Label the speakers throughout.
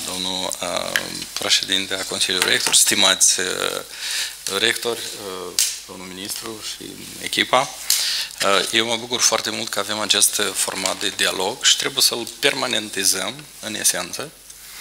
Speaker 1: domnul președinte a Consiliului Rector, stimați rectori, domnul ministru și echipa. Eu mă bucur foarte mult că avem acest format de dialog și trebuie să-l permanentizăm în esență.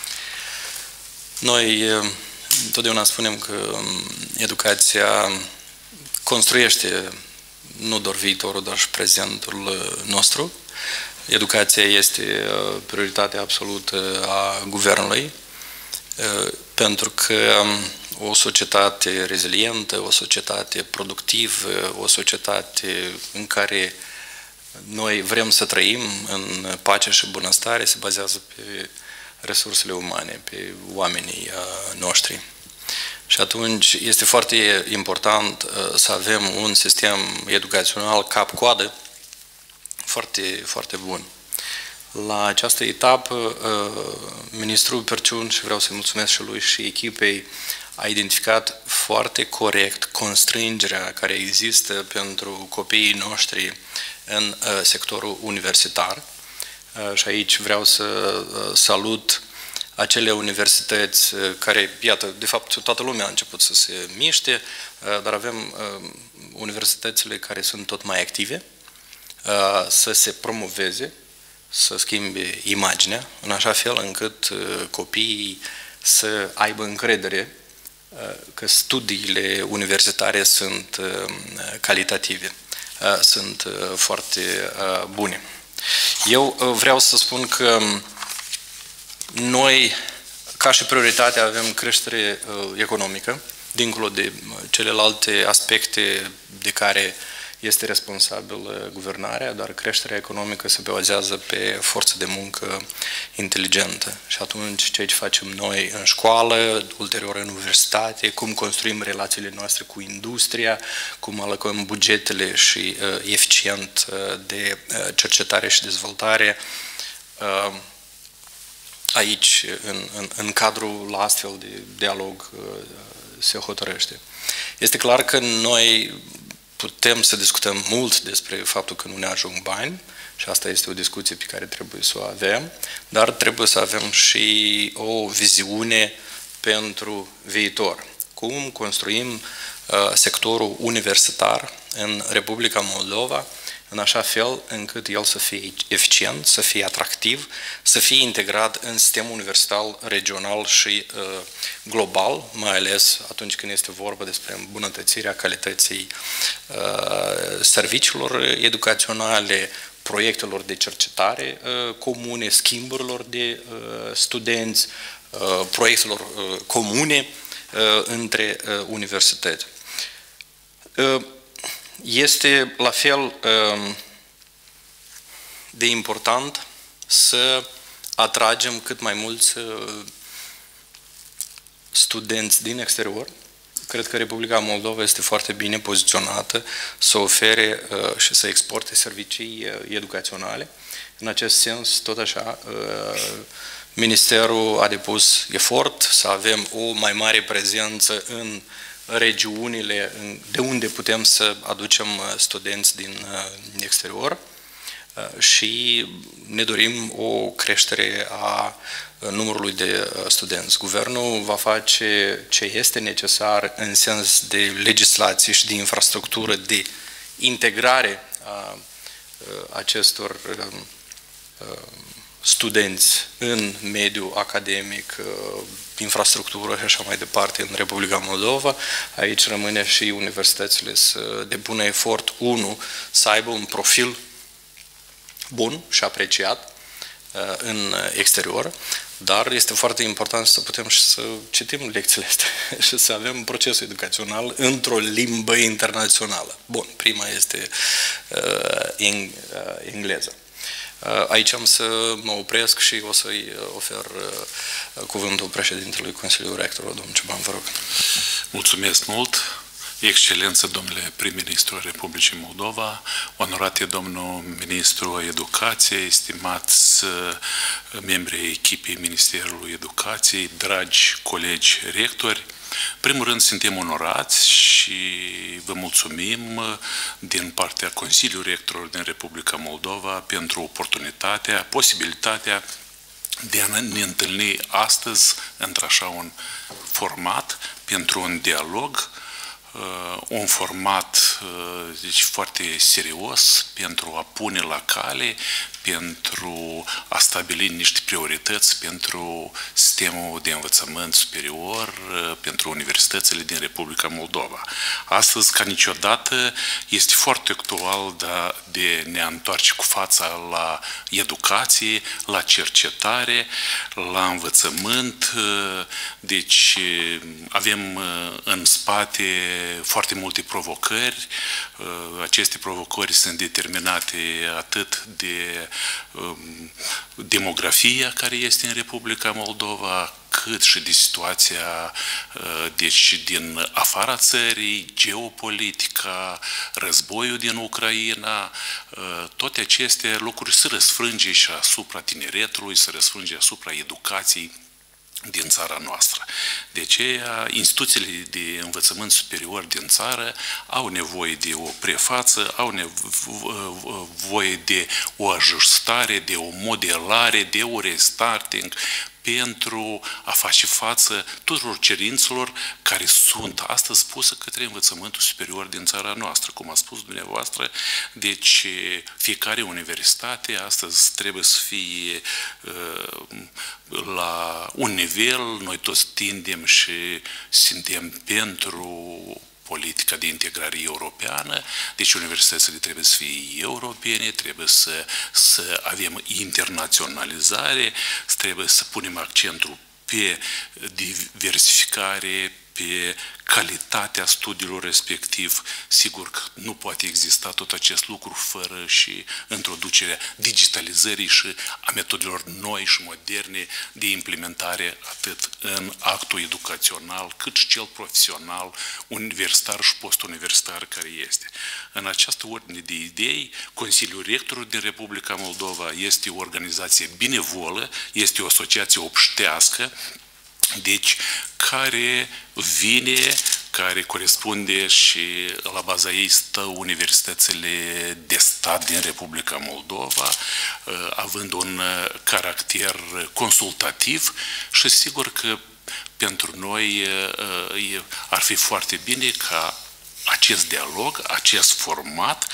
Speaker 1: Noi întotdeauna spunem că educația construiește nu doar viitorul, dar și prezentul nostru. Educația este prioritatea absolută a guvernului, pentru că o societate rezilientă, o societate productivă, o societate în care noi vrem să trăim în pace și bunăstare se bazează pe resursele umane, pe oamenii noștri. Și atunci este foarte important să avem un sistem educațional cap-coadă foarte, foarte bun. La această etapă, ministrul Perciun, și vreau să-i mulțumesc și lui și echipei, a identificat foarte corect constrângerea care există pentru copiii noștri în sectorul universitar. Și aici vreau să salut acele universități care, iată, de fapt toată lumea a început să se miște, dar avem universitățile care sunt tot mai active, să se promoveze, să schimbe imaginea, în așa fel încât copiii să aibă încredere că studiile universitare sunt calitative, sunt foarte bune. Eu vreau să spun că noi, ca și prioritate, avem creștere economică, dincolo de celelalte aspecte de care este responsabil guvernarea, dar creșterea economică se bazează pe forță de muncă inteligentă. Și atunci, ceea ce facem noi în școală, ulterior în universitate, cum construim relațiile noastre cu industria, cum alocăm bugetele și eficient de cercetare și dezvoltare, aici, în cadrul la astfel de dialog, se hotărăște. Este clar că noi putem să discutăm mult despre faptul că nu ne ajung bani și asta este o discuție pe care trebuie să o avem, dar trebuie să avem și o viziune pentru viitor. Cum construim sectorul universitar în Republica Moldova în așa fel încât el să fie eficient, să fie atractiv, să fie integrat în sistemul universitar regional și global, mai ales atunci când este vorba despre îmbunătățirea calității serviciilor educaționale, proiectelor de cercetare comune, schimburilor de studenți, proiectelor comune între universități. Este la fel de important să atragem cât mai mulți studenți din exterior. Cred că Republica Moldova este foarte bine poziționată să ofere și să exporte servicii educaționale. În acest sens, tot așa, Ministerul a depus efort să avem o mai mare prezență în regiunile de unde putem să aducem studenți din exterior și ne dorim o creștere a numărului de studenți. Guvernul va face ce este necesar în sens de legislație și de infrastructură, de integrare a acestor studenți în mediul academic, infrastructură și așa mai departe în Republica Moldova. Aici rămâne și universitățile să depună efort, să aibă un profil bun și apreciat în exterior, dar este foarte important să putem și să citim lecțiile astea și să avem procesul educațional într-o limbă internațională. Bun, prima este engleză. Aici am să mă opresc și o să-i ofer cuvântul președintelui Consiliului Rector, domnul Ciuban, vă rog.
Speaker 2: Mulțumesc mult! Excelență, domnule prim-ministru al Republicii Moldova, onorate domnul ministru Educației, stimați membrii echipei Ministerului Educației, dragi colegi rectori, în primul rând suntem onorați și vă mulțumim din partea Consiliului Rectorilor din Republica Moldova pentru oportunitatea, posibilitatea de a ne întâlni astăzi într-așa un format pentru un dialog, un format deci, foarte serios pentru a pune la cale, pentru a stabili niște priorități pentru sistemul de învățământ superior, pentru universitățile din Republica Moldova. Astăzi, ca niciodată, este foarte actual de ne întoarce cu fața la educație, la cercetare, la învățământ. Deci avem în spate foarte multe provocări. Aceste provocări sunt determinate atât de demografia care este în Republica Moldova, cât și de situația deci, din afara țării, geopolitica, războiul din Ucraina, toate aceste lucruri se răsfrânge și asupra tineretului, se răsfrânge asupra educației din țara noastră. De aceea, instituțiile de învățământ superior din țară au nevoie de o prefață, au nevoie de o ajustare, de o modelare, de o restarting pentru a face față tuturor cerințelor care sunt astăzi puse către învățământul superior din țara noastră. Cum a spus dumneavoastră, deci fiecare universitate astăzi trebuie să fie la un nivel, noi toți tindem și suntem pentru politica de integrare europeană, deci universitățile trebuie să fie europene, trebuie să avem internaționalizare, trebuie să punem accentul pe diversificare, pe calitatea studiilor respectiv. Sigur că nu poate exista tot acest lucru fără și introducerea digitalizării și a metodelor noi și moderne de implementare atât în actul educațional cât și cel profesional, universitar și postuniversitar care este. În această ordine de idei, Consiliul Rectorilor din Republica Moldova este o organizație binevolă, este o asociație obștească, deci care vine, care corespunde și la baza ei stă universitățile de stat din Republica Moldova, având un caracter consultativ și sigur că pentru noi ar fi foarte bine ca acest dialog, acest format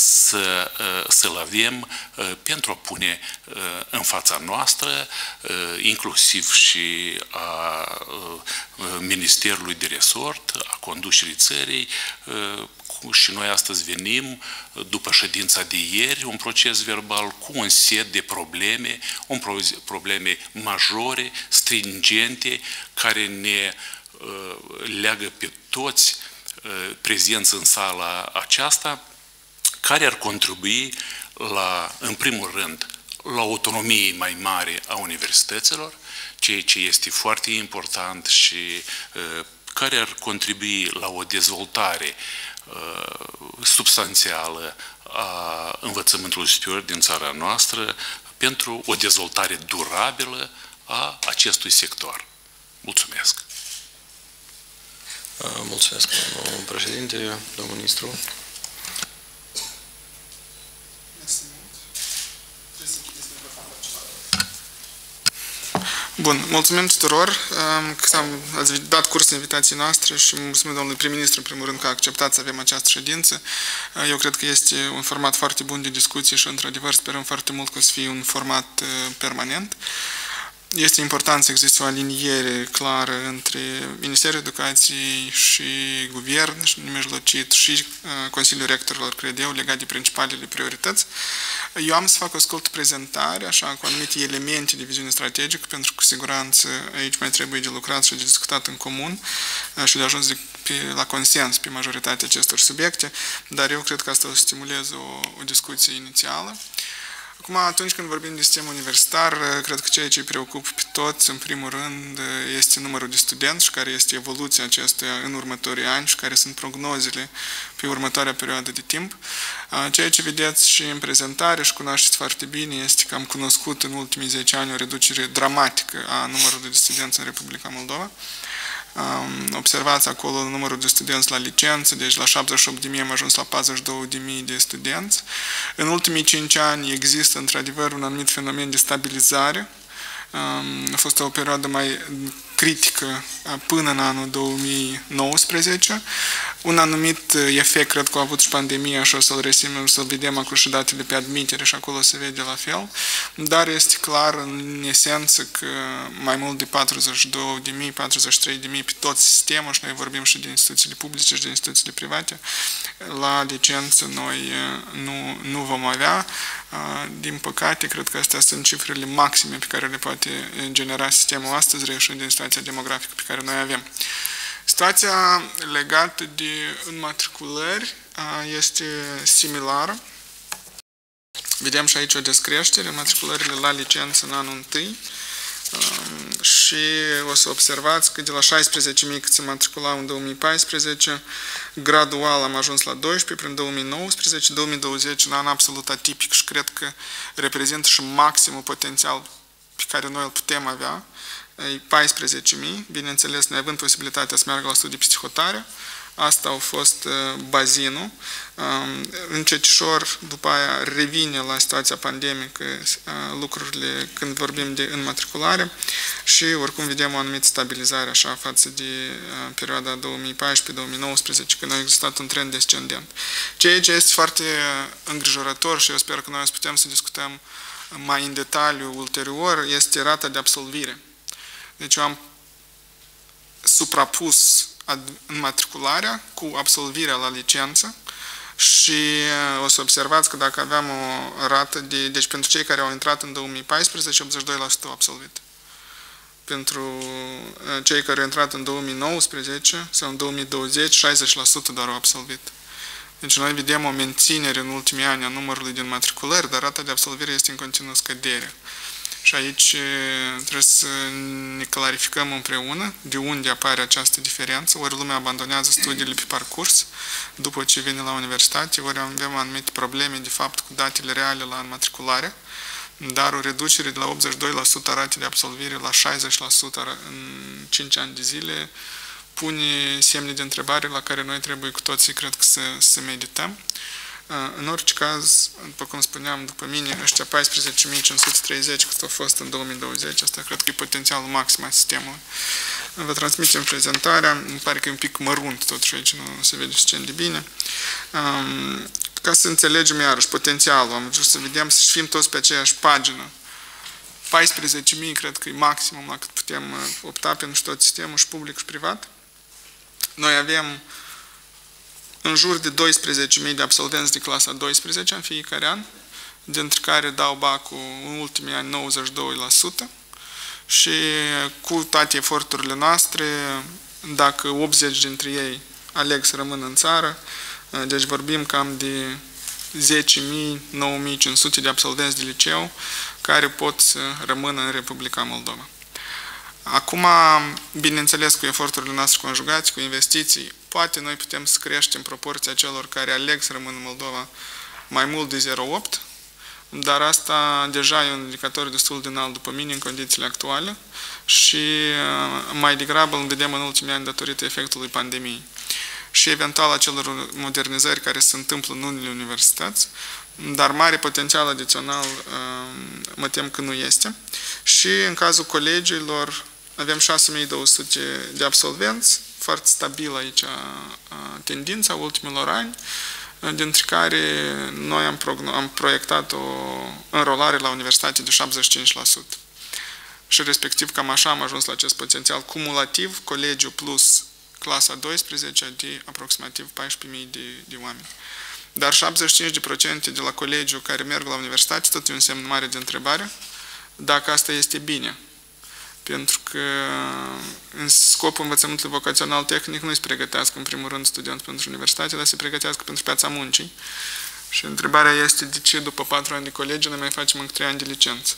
Speaker 2: să-l avem pentru a pune în fața noastră, inclusiv și a Ministerului de Resort, a conducerii țării, și noi astăzi venim, după ședința de ieri, un proces verbal cu un set de probleme, probleme majore, stringente, care ne leagă pe toți prezenți în sala aceasta, care ar contribui la, în primul rând, la autonomie mai mare a universităților, ceea ce este foarte important și care ar contribui la o dezvoltare substanțială a învățământului superior din țara noastră pentru o dezvoltare durabilă a acestui sector. Mulțumesc!
Speaker 1: Mulțumesc, domnul președinte, domnul ministru.
Speaker 3: Bun, mulțumim tuturor că ați dat curs invitației noastre și mulțumim domnului prim-ministru, în primul rând, că a acceptat să avem această ședință. Eu cred că este un format foarte bun de discuție și, într-adevăr, sperăm foarte mult că o să fie un format permanent. Este important să existe o aliniere clară între Ministerul Educației și Guvern, și nemijlocit, și Consiliul Rectorilor, cred eu, legat de principalele priorități. Eu am să fac o scurtă prezentare, așa, cu anumite elemente de viziune strategică, pentru că, cu siguranță, aici mai trebuie de lucrat și de discutat în comun și de ajuns la consens pe majoritatea acestor subiecte, dar eu cred că asta o să stimuleze o discuție inițială. Acum, atunci când vorbim de sistem universitar, cred că ceea ce îi preocupă pe toți, în primul rând, este numărul de studenți și care este evoluția acestuia în următorii ani și care sunt prognozele pe următoarea perioadă de timp. Ceea ce vedeți și în prezentare și cunoașteți foarte bine este că am cunoscut în ultimii 10 ani o reducere dramatică a numărului de studenți în Republica Moldova. Observați acolo numărul de studenți la licență, deci la 78.000 am ajuns la 42.000 de studenți. În ultimii 5 ani există într-adevăr un anumit fenomen de stabilizare A fost o perioadă mai critică până în anul 2019. Un anumit efect, cred că a avut și pandemia și o să-l resimem, să-l vedem acum și datele pe admitere și acolo se vede la fel. Dar este clar, în esență, că mai mult de 42.000, 43.000 pe tot sistemul, și noi vorbim și de instituțiile publice și de instituțiile private, la licență noi nu vom avea. Din păcate, cred că astea sunt cifrele maxime pe care le poate genera sistemul astăzi, reieșind din situația demografică pe care noi avem. Situația legată de înmatriculări este similară. Vedem și aici o descreștere, înmatriculările la licență în anul 1 și o să observați că de la 16.000 cât se matriculau în 2014, gradual am ajuns la 12 prin 2019, 2020 un an absolut atipic și cred că reprezintă și maximul potențial pe care noi îl putem avea, 14.000, bineînțeles, neavând posibilitatea să meargă la studii psihotare. Asta a fost bazinul. Încetişor, după aia, revine la situația pandemică lucrurile când vorbim de înmatriculare și oricum vedem o anumită stabilizare așa față de perioada 2014-2019, când a existat un trend descendent. Ceea ce este foarte îngrijorător și eu sper că noi o să putem să discutăm mai în detaliu ulterior, este rata de absolvire. Deci eu am suprapus înmatricularea cu absolvirea la licență și o să observați că dacă aveam o rată de... Deci pentru cei care au intrat în 2014, 82% au absolvit. Pentru cei care au intrat în 2019 sau în 2020, 60% doar au absolvit. Deci noi vedem o menținere în ultimii ani a numărului de înmatriculări, dar rata de absolvire este în continuă scădere. Și aici trebuie să ne clarificăm împreună de unde apare această diferență. Ori lumea abandonează studiile pe parcurs după ce vine la universitate, ori avem anumite probleme de fapt cu datele reale la înmatriculare, dar o reducere de la 82% a ratei de absolvire la 60% în 5 ani de zile pune semne de întrebare la care noi trebuie cu toții, cred că, să medităm. În orice caz, după cum spuneam, după mine, ăștia 14.530 cât au fost în 2020, asta cred că e potențialul maxim al sistemului. Vă transmitem prezentarea, îmi pare că e un pic mărunt totuși aici, nu se vede suficient de bine. Ca să înțelegem iarăși potențialul, am vrut să vedem, să fim toți pe aceeași pagină. 14.000 cred că e maximum la cât putem opta pentru tot sistemul, și public și privat. Noi avem în jur de 12.000 de absolvenți de clasa 12 în fiecare an, dintre care dau bacul în ultimii ani 92%, și cu toate eforturile noastre, dacă 80 dintre ei aleg să rămână în țară, deci vorbim cam de 10.000, 9.500 de absolvenți de liceu care pot să rămână în Republica Moldova. Acum, bineînțeles, cu eforturile noastre conjugați, cu investiții, poate noi putem să creștem proporția celor care aleg să rămână în Moldova mai mult de 0,8, dar asta deja e un indicator destul de înalt după mine în condițiile actuale și mai degrabă îl vedem în ultimii ani datorită efectului pandemiei și eventual acelor modernizări care se întâmplă în unele universități, dar mare potențial adițional mă tem că nu este. Și în cazul colegiilor avem 6.200 de absolvenți, foarte stabil aici tendința ultimilor ani, dintre care noi am proiectat o înrolare la universitate de 75%. Și respectiv cam așa am ajuns la acest potențial cumulativ, colegiu plus clasa 12 de aproximativ 14.000 de oameni. Dar 75% de la colegiu care merg la universitate, tot e un semn mare de întrebare, dacă asta este bine. Pentru că în scopul învățământului vocațional tehnic nu se pregătească în primul rând studenți pentru universitate, dar se pregătească pentru piața muncii. Și întrebarea este de ce după 4 ani de colegiu noi mai facem încă 3 ani de licență.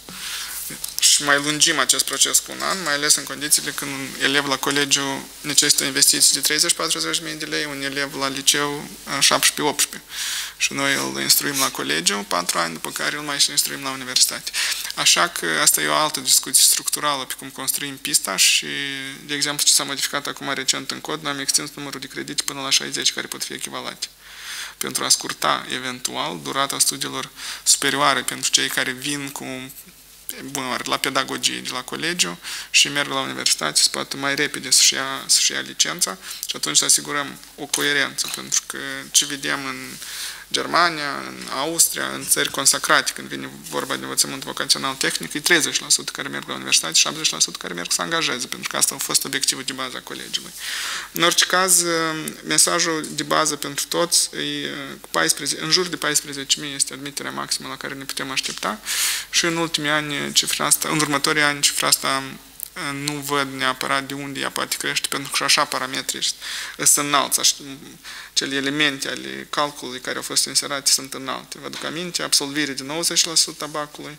Speaker 3: Și mai lungim acest proces cu un an, mai ales în condițiile când un elev la colegiu necesită investiții de 30-40.000 de lei, un elev la liceu 17-18. Și noi îl instruim la colegiu 4 ani, după care îl mai și instruim la universitate. Așa că asta e o altă discuție structurală pe cum construim pista și, de exemplu, ce s-a modificat acum recent în cod, noi am extins numărul de credite până la 60 care pot fi echivalate. Pentru a scurta, eventual, durata studiilor superioare pentru cei care vin cu la pedagogie de la colegiu și merg la universitate, se poate mai repede să-și ia licența și atunci să asigurăm o coerență, pentru că ce vedem în Germania, în Austria, în țări consacrate, când vine vorba de învățământ vocațional tehnic, e 30% care merg la universitate și 70% care merg să angajeze, pentru că asta a fost obiectivul de bază a colegiului. În orice caz, mesajul de bază pentru toți e în jur de 14.000 este admiterea maximă la care ne putem aștepta și în ultimii ani, în următorii ani, cifra asta nu văd neapărat de unde ea poate crește, pentru că și așa parametrii sunt înalți, cele elemente ale calculului care au fost inserate sunt înalte. Vă aduc aminte, absolvire de 90% a bacului,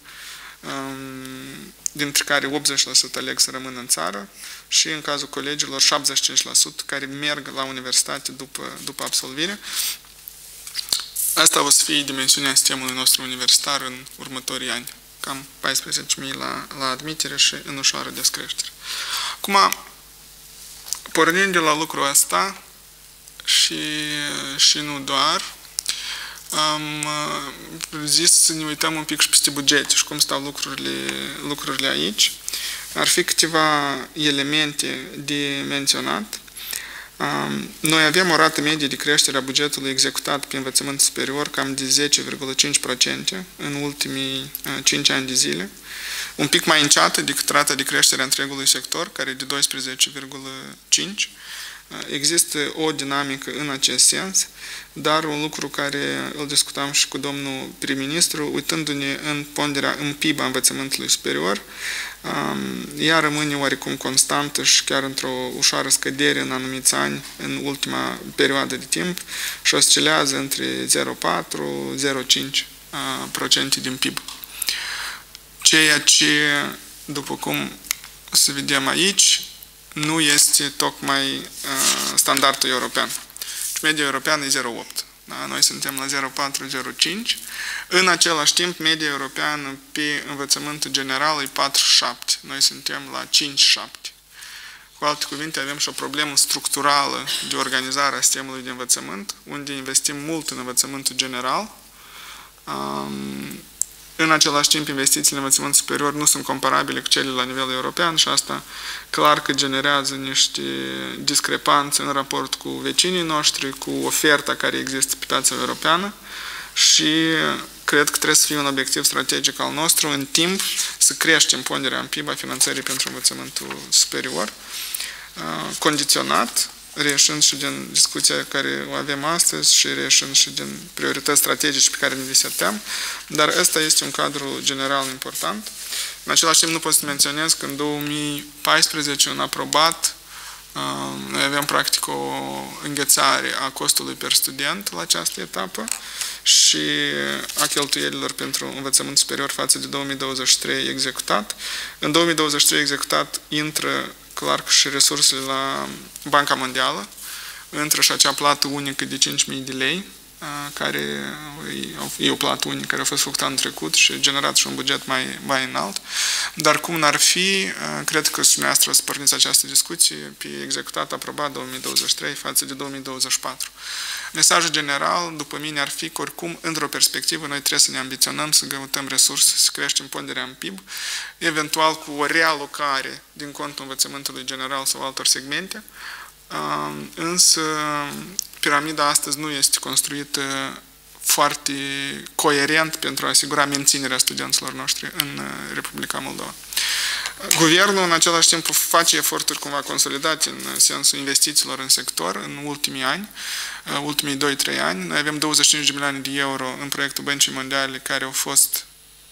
Speaker 3: dintre care 80% aleg să rămână în țară și în cazul colegilor 75% care merg la universitate după absolvire. Asta o să fie dimensiunea sistemului nostru universitar în următorii ani. Cam 14.000 la admitere și în ușoară descreștere. Acum, pornind de la lucrul ăsta și nu doar, am zis să ne uităm un pic și peste bugete și cum stau lucrurile aici. Ar fi câteva elemente de menționat. Noi avem o rată medie de creștere a bugetului executat pe învățământ superior cam de 10,5% în ultimii 5 ani de zile, un pic mai înceată decât rata de creștere a întregului sector, care e de 12,5%. Există o dinamică în acest sens, dar un lucru care îl discutam și cu domnul prim-ministru, uitându-ne în ponderea în PIB a învățământului superior, ea rămâne oarecum constantă și chiar într-o ușoară scădere în anumiți ani, în ultima perioadă de timp, și oscilează între 0,4-0,5% din PIB. Ceea ce, după cum o să vedem aici, nu este tocmai standardul european. Media europeană e 0,8. Da? Noi suntem la 0,4-0,5. În același timp, media europeană pe învățământul general e 4,7. Noi suntem la 5,7. Cu alte cuvinte, avem și o problemă structurală de organizare a sistemului de învățământ, unde investim mult în învățământul general. În același timp, investițiile în învățământ superior nu sunt comparabile cu cele la nivel european și asta clar că generează niște discrepanțe în raport cu vecinii noștri, cu oferta care există pe piața europeană și cred că trebuie să fie un obiectiv strategic al nostru în timp să creștem ponderea în PIB a finanțării pentru învățământul superior, condiționat, reieșând și din discuția care o avem astăzi și reieșând și din priorități strategice pe care ne le setăm, dar ăsta este un cadru general important. În același timp nu pot să menționez că în 2014, în aprobat, noi aveam practic o înghețare a costului per student la această etapă și a cheltuielilor pentru învățământ superior față de 2023 executat. În 2023 executat intră clar și resursele la Banca Mondială, intră și acea plată unică de 5.000 de lei, care e o plată unică care a fost făcută în trecut și generat și un buget mai înalt. Dar cum n-ar fi, cred că și dumneavoastră să porniți această discuție pe executat, aprobat 2023 față de 2024. Mesajul general, după mine, ar fi că oricum, într-o perspectivă, noi trebuie să ne ambiționăm să căutăm resurse, să creștem ponderea în PIB, eventual cu o realocare din contul învățământului general sau altor segmente, însă piramida astăzi nu este construită foarte coerent pentru a asigura menținerea studenților noștri în Republica Moldova. Guvernul, în același timp, face eforturi cumva consolidate în sensul investițiilor în sector în ultimii ani, ultimii 2-3 ani. Noi avem 25 de milioane de euro în proiectul Băncii Mondiale care au fost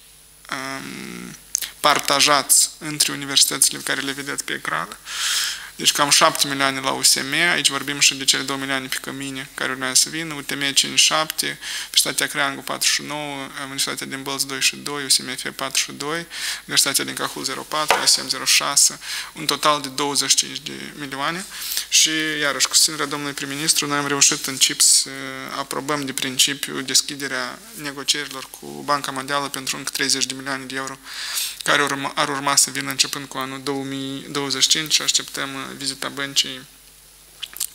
Speaker 3: partajați între universitățile pe care le vedeți pe ecran. Deci cam 7 milioane la USM, aici vorbim și de cele 2 milioane pe Cămine care urmează să vină, UTM 57, Universitatea Creangu 49, Universitatea din Bălți 22, USMF 42, Universitatea din Cahul 04, USM 06, un total de 25 de milioane și iarăși cu susținerea domnului prim-ministru noi am reușit în CIP să aprobăm de principiu deschiderea negocierilor cu Banca Mondială pentru încă 30 de milioane de euro care ar urma să vină începând cu anul 2025 și așteptăm vizita băncii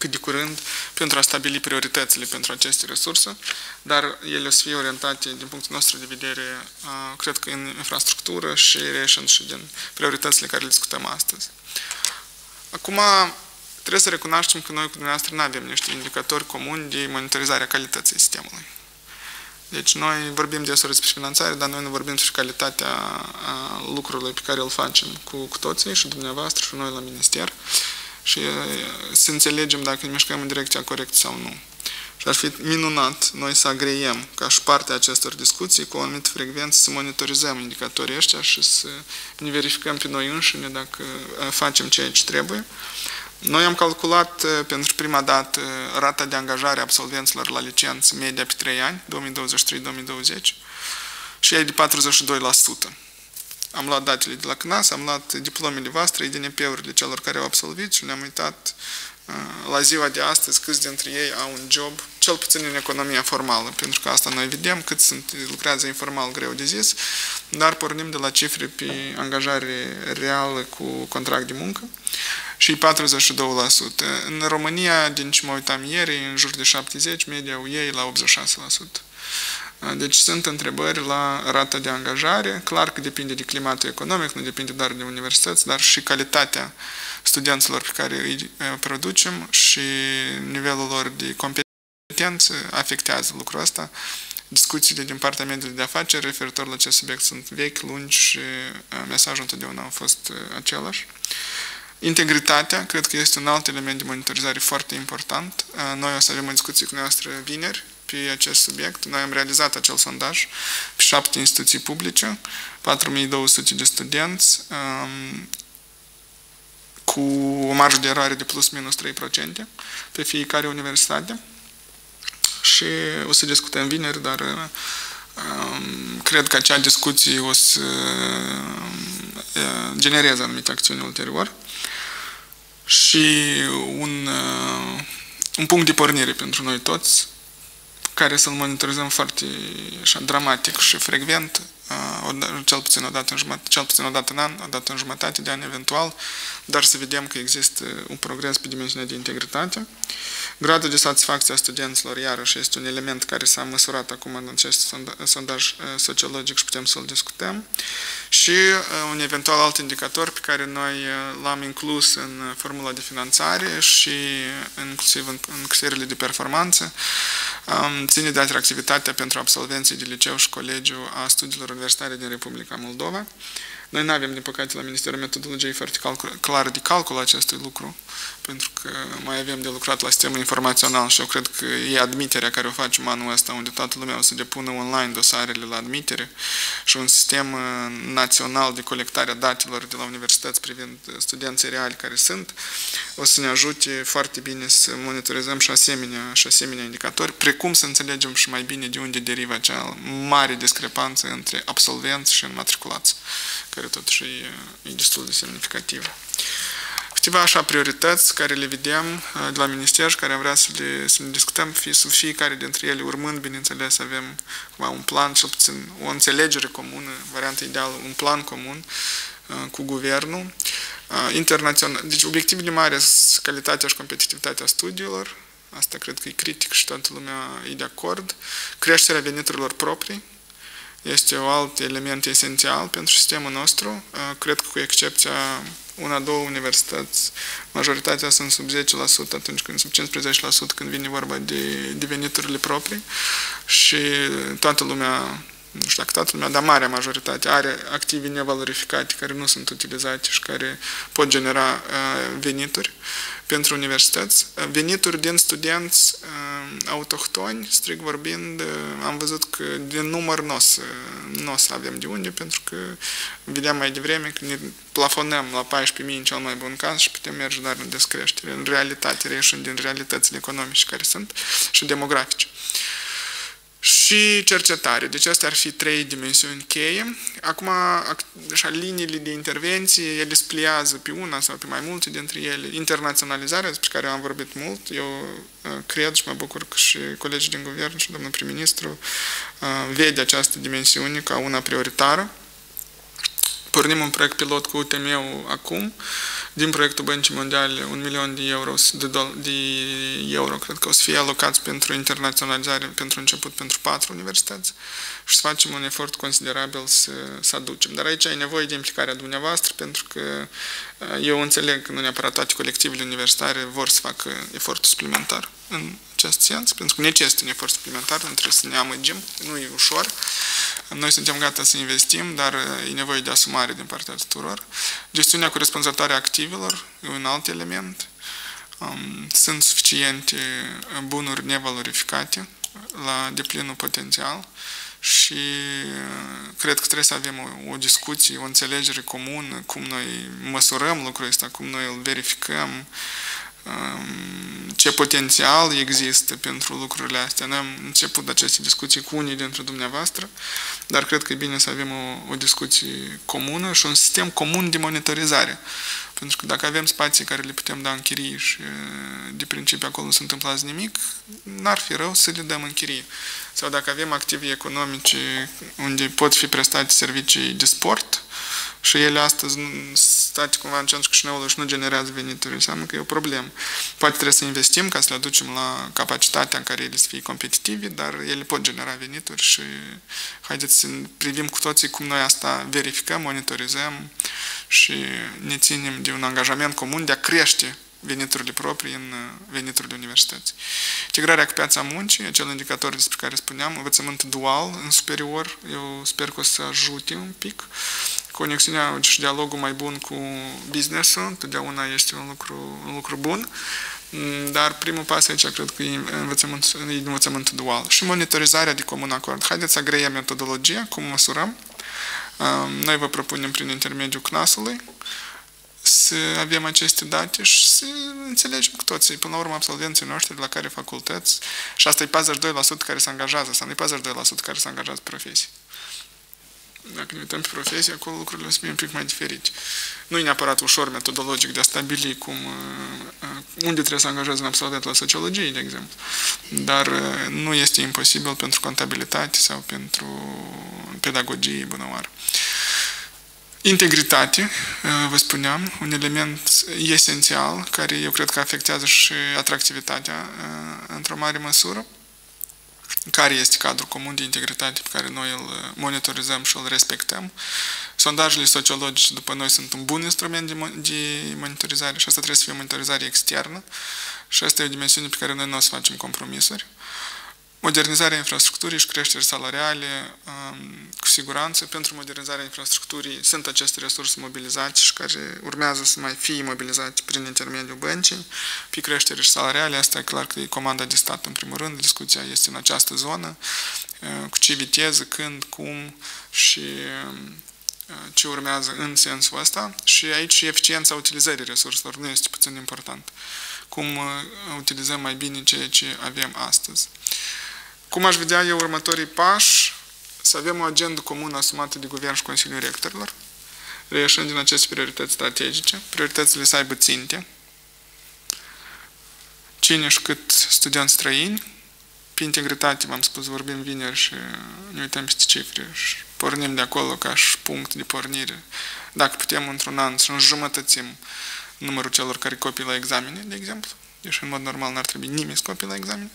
Speaker 3: cât de curând pentru a stabili prioritățile pentru aceste resurse, dar ele o să fie orientate din punctul nostru de vedere, cred că în infrastructură și reieșind și din prioritățile care le discutăm astăzi. Acum, trebuie să recunoaștem că noi cu dumneavoastră nu avem niște indicatori comuni de monitorizare a calității sistemului. Deci noi vorbim deseori despre finanțare, dar noi nu vorbim despre calitatea lucrurilor pe care îl facem cu toții și dumneavoastră și noi la minister și să înțelegem dacă ne mișcăm în direcția corectă sau nu. Și ar fi minunat noi să agreiem ca și partea acestor discuții cu o anumită frecvență să monitorizăm indicatorii ăștia și să ne verificăm pe noi înșine dacă facem ceea ce trebuie. Noi am calculat pentru prima dată rata de angajare a absolvenților la licență media pe 3 ani, 2023-2020, și ea e de 42%. Am luat datele de la CNAS, am luat diplomele voastre, IDNP-urile celor care au absolvit și ne-am uitat la ziua de astăzi câți dintre ei au un job, cel puțin în economia formală, pentru că asta noi vedem, cât lucrează informal, greu de zis, dar pornim de la cifre pe angajare reală cu contract de muncă și 42%. În România, din ce mă uitam ieri, în jur de 70%, media ei la 86%. Deci sunt întrebări la rata de angajare, clar că depinde de climatul economic, nu depinde doar de universități, dar și calitatea studenților pe care îi producem și nivelul lor de competență afectează lucrul ăsta. Discuțiile din partea mediului de afaceri referitor la acest subiect sunt vechi, lungi și mesajul întotdeauna a fost același. Integritatea, cred că este un alt element de monitorizare foarte important. Noi o să avem o discuție cu noastră vineri pe acest subiect. Noi am realizat acel sondaj pe 7 instituții publice, 4200 de studenți, cu o marjă de eroare de plus minus 3% pe fiecare universitate. Și o să discutăm vineri, dar cred că acea discuție o să genereze anumite acțiuni ulterior. Și un punct de pornire pentru noi toți, care să-l monitorizăm foarte așa, dramatic și frecvent, cel puțin o dată în an, o dată în jumătate de an eventual, dar să vedem că există un progres pe dimensiunea de integritate. Gradul de satisfacție a studenților, iarăși, este un element care s-a măsurat acum în acest sondaj sociologic și putem să-l discutăm. Și un eventual alt indicator pe care noi l-am inclus în formula de finanțare și inclusiv în criteriile de performanță, ține de atractivitatea pentru absolvenții de liceu și colegiu a studiilor universitare din Republica Moldova. Noi nu avem, din păcate, la Ministerul Metodologiei foarte clar de calcul acestui lucru, pentru că mai avem de lucrat la sistemul informațional și eu cred că e admiterea care o facem anul ăsta, unde toată lumea o să depună online dosarele la admitere și un sistem național de colectare a datelor de la universități privind studenții reali care sunt, o să ne ajute foarte bine să monitorizăm și asemenea indicatori, precum să înțelegem și mai bine de unde derivă acea mare discrepanță între absolvenți și înmatriculați, care totuși e destul de semnificativă. Câteva așa priorități care le vedem de la minister și care am vrea să le discutăm, sub fiecare dintre ele urmând, bineînțeles, să avem un plan, cel puțin o înțelegere comună, varianta ideală, un plan comun cu guvernul. Internațional. Deci obiectivele mari sunt calitatea și competitivitatea studiilor, asta cred că e critic și toată lumea e de acord. Creșterea veniturilor proprii este un alt element esențial pentru sistemul nostru. Cred că cu excepția una-două universități, majoritatea sunt sub 10% atunci când sub 15% când vine vorba de veniturile proprii și toată lumea, nu știu dacă toată lumea, dar marea majoritate are active nevalorificate care nu sunt utilizate și care pot genera venituri pentru universități. Venituri din studenți autohtoni, strict vorbind, am văzut că din număr nu o să avem de unde, pentru că vedeam mai devreme că ne plafonăm la 14.000 în cel mai bun caz și putem merge doar în descreștere, în realitate, reieșind din realitățile economice care sunt și demografice. Și cercetare. Deci astea ar fi 3 dimensiuni cheie. Acum, așa, liniile de intervenție, ele spliază pe una sau pe mai multe dintre ele. Internaționalizarea, despre care am vorbit mult, eu cred și mă bucur că și colegii din guvern și domnul prim-ministru vede această dimensiune ca una prioritară. Pornim un proiect pilot cu UTM-ul acum, din proiectul Băncii Mondiale, 1 milion de euro, cred că o să fie alocați pentru internaționalizare, pentru început, pentru 4 universități și să facem un efort considerabil să aducem. Dar aici e nevoie de implicarea dumneavoastră, pentru că eu înțeleg că nu neapărat toate colectivele universitare vor să facă efortul suplimentar în acest sens, pentru că necesită un efort suplimentar, nu trebuie să ne amăgim, nu e ușor. Noi suntem gata să investim, dar e nevoie de asumare din partea tuturor. Gestiunea corespunzătoare a activelor e un alt element. Sunt suficiente bunuri nevalorificate la deplinul potențial și cred că trebuie să avem o discuție, o înțelegere comună, cum noi măsurăm lucrul ăsta, cum noi îl verificăm, ce potențial există pentru lucrurile astea. Noi am început aceste discuții cu unii dintre dumneavoastră, dar cred că e bine să avem o discuție comună și un sistem comun de monitorizare. Pentru că dacă avem spații care le putem da în chirie și de principiu acolo nu se întâmplă nimic, n-ar fi rău să le dăm în chirie. Sau dacă avem active economice unde pot fi prestate servicii de sport și ele astăzi state cumva în centrul Chișinăului și nu generează venituri, înseamnă că e o problemă. Poate trebuie să investim ca să le aducem la capacitatea în care ele să fie competitivi, dar ele pot genera venituri și haideți să privim cu toții cum noi asta verificăm, monitorizăm și ne ținem de un angajament comun de a crește veniturile proprii în veniturile universității. Integrarea cu piața muncii, acel indicator despre care spuneam, învățământ dual în superior, eu sper că o să ajute un pic. Conexiunea și dialogul mai bun cu business-ul, întotdeauna este un lucru bun, dar primul pas aici cred că e învățământ dual. Și monitorizarea de comun acord. Haideți să agreiem metodologia, cum măsurăm. Noi vă propunem prin intermediul CNAS-ului să avem aceste date și să înțelegem cu toții, până la urmă, absolvenții noștri, la care facultăți, și asta e 42% care se angajează, sau nu e 42% care se angajează pe profesie. Dacă ne uităm pe profesie, acolo lucrurile o să fie un pic mai diferite. Nu e neapărat ușor metodologic de a stabili unde trebuie să angajezi un absolvent la sociologie, de exemplu. Dar nu este imposibil pentru contabilitate sau pentru pedagogie, bună oară. Integritate, vă spuneam, un element esențial care eu cred că afectează și atractivitatea într-o mare măsură. Care este cadrul comun de integritate pe care noi îl monitorizăm și îl respectăm. Sondajele sociologice, după noi, sunt un bun instrument de monitorizare și asta trebuie să fie o monitorizare externă și asta e o dimensiune pe care noi nu o să facem compromisuri. Modernizarea infrastructurii și creșteri salariale, cu siguranță, pentru modernizarea infrastructurii sunt aceste resurse mobilizate și care urmează să mai fie mobilizate prin intermediul băncii. Pe creșteri și salariale, asta e clar că e comanda de stat în primul rând, discuția este în această zonă, cu ce viteză, când, cum și ce urmează în sensul ăsta. Și aici și eficiența utilizării resurselor nu este puțin important. Cum utilizăm mai bine ceea ce avem astăzi. Cum aș vedea eu următorii pași? Să avem o agendă comună asumată de Guvern și Consiliul Rectorilor, reieșind din aceste priorități strategice, prioritățile să aibă ținte, cine și cât studenți străini, pe integritate, v-am spus, vorbim vineri și ne uităm peste cifre și pornim de acolo ca și punct de pornire. Dacă putem într-un an să înjumătățim numărul celor care copii la examene, de exemplu, deși în mod normal n-ar trebui nimeni să copii la examene.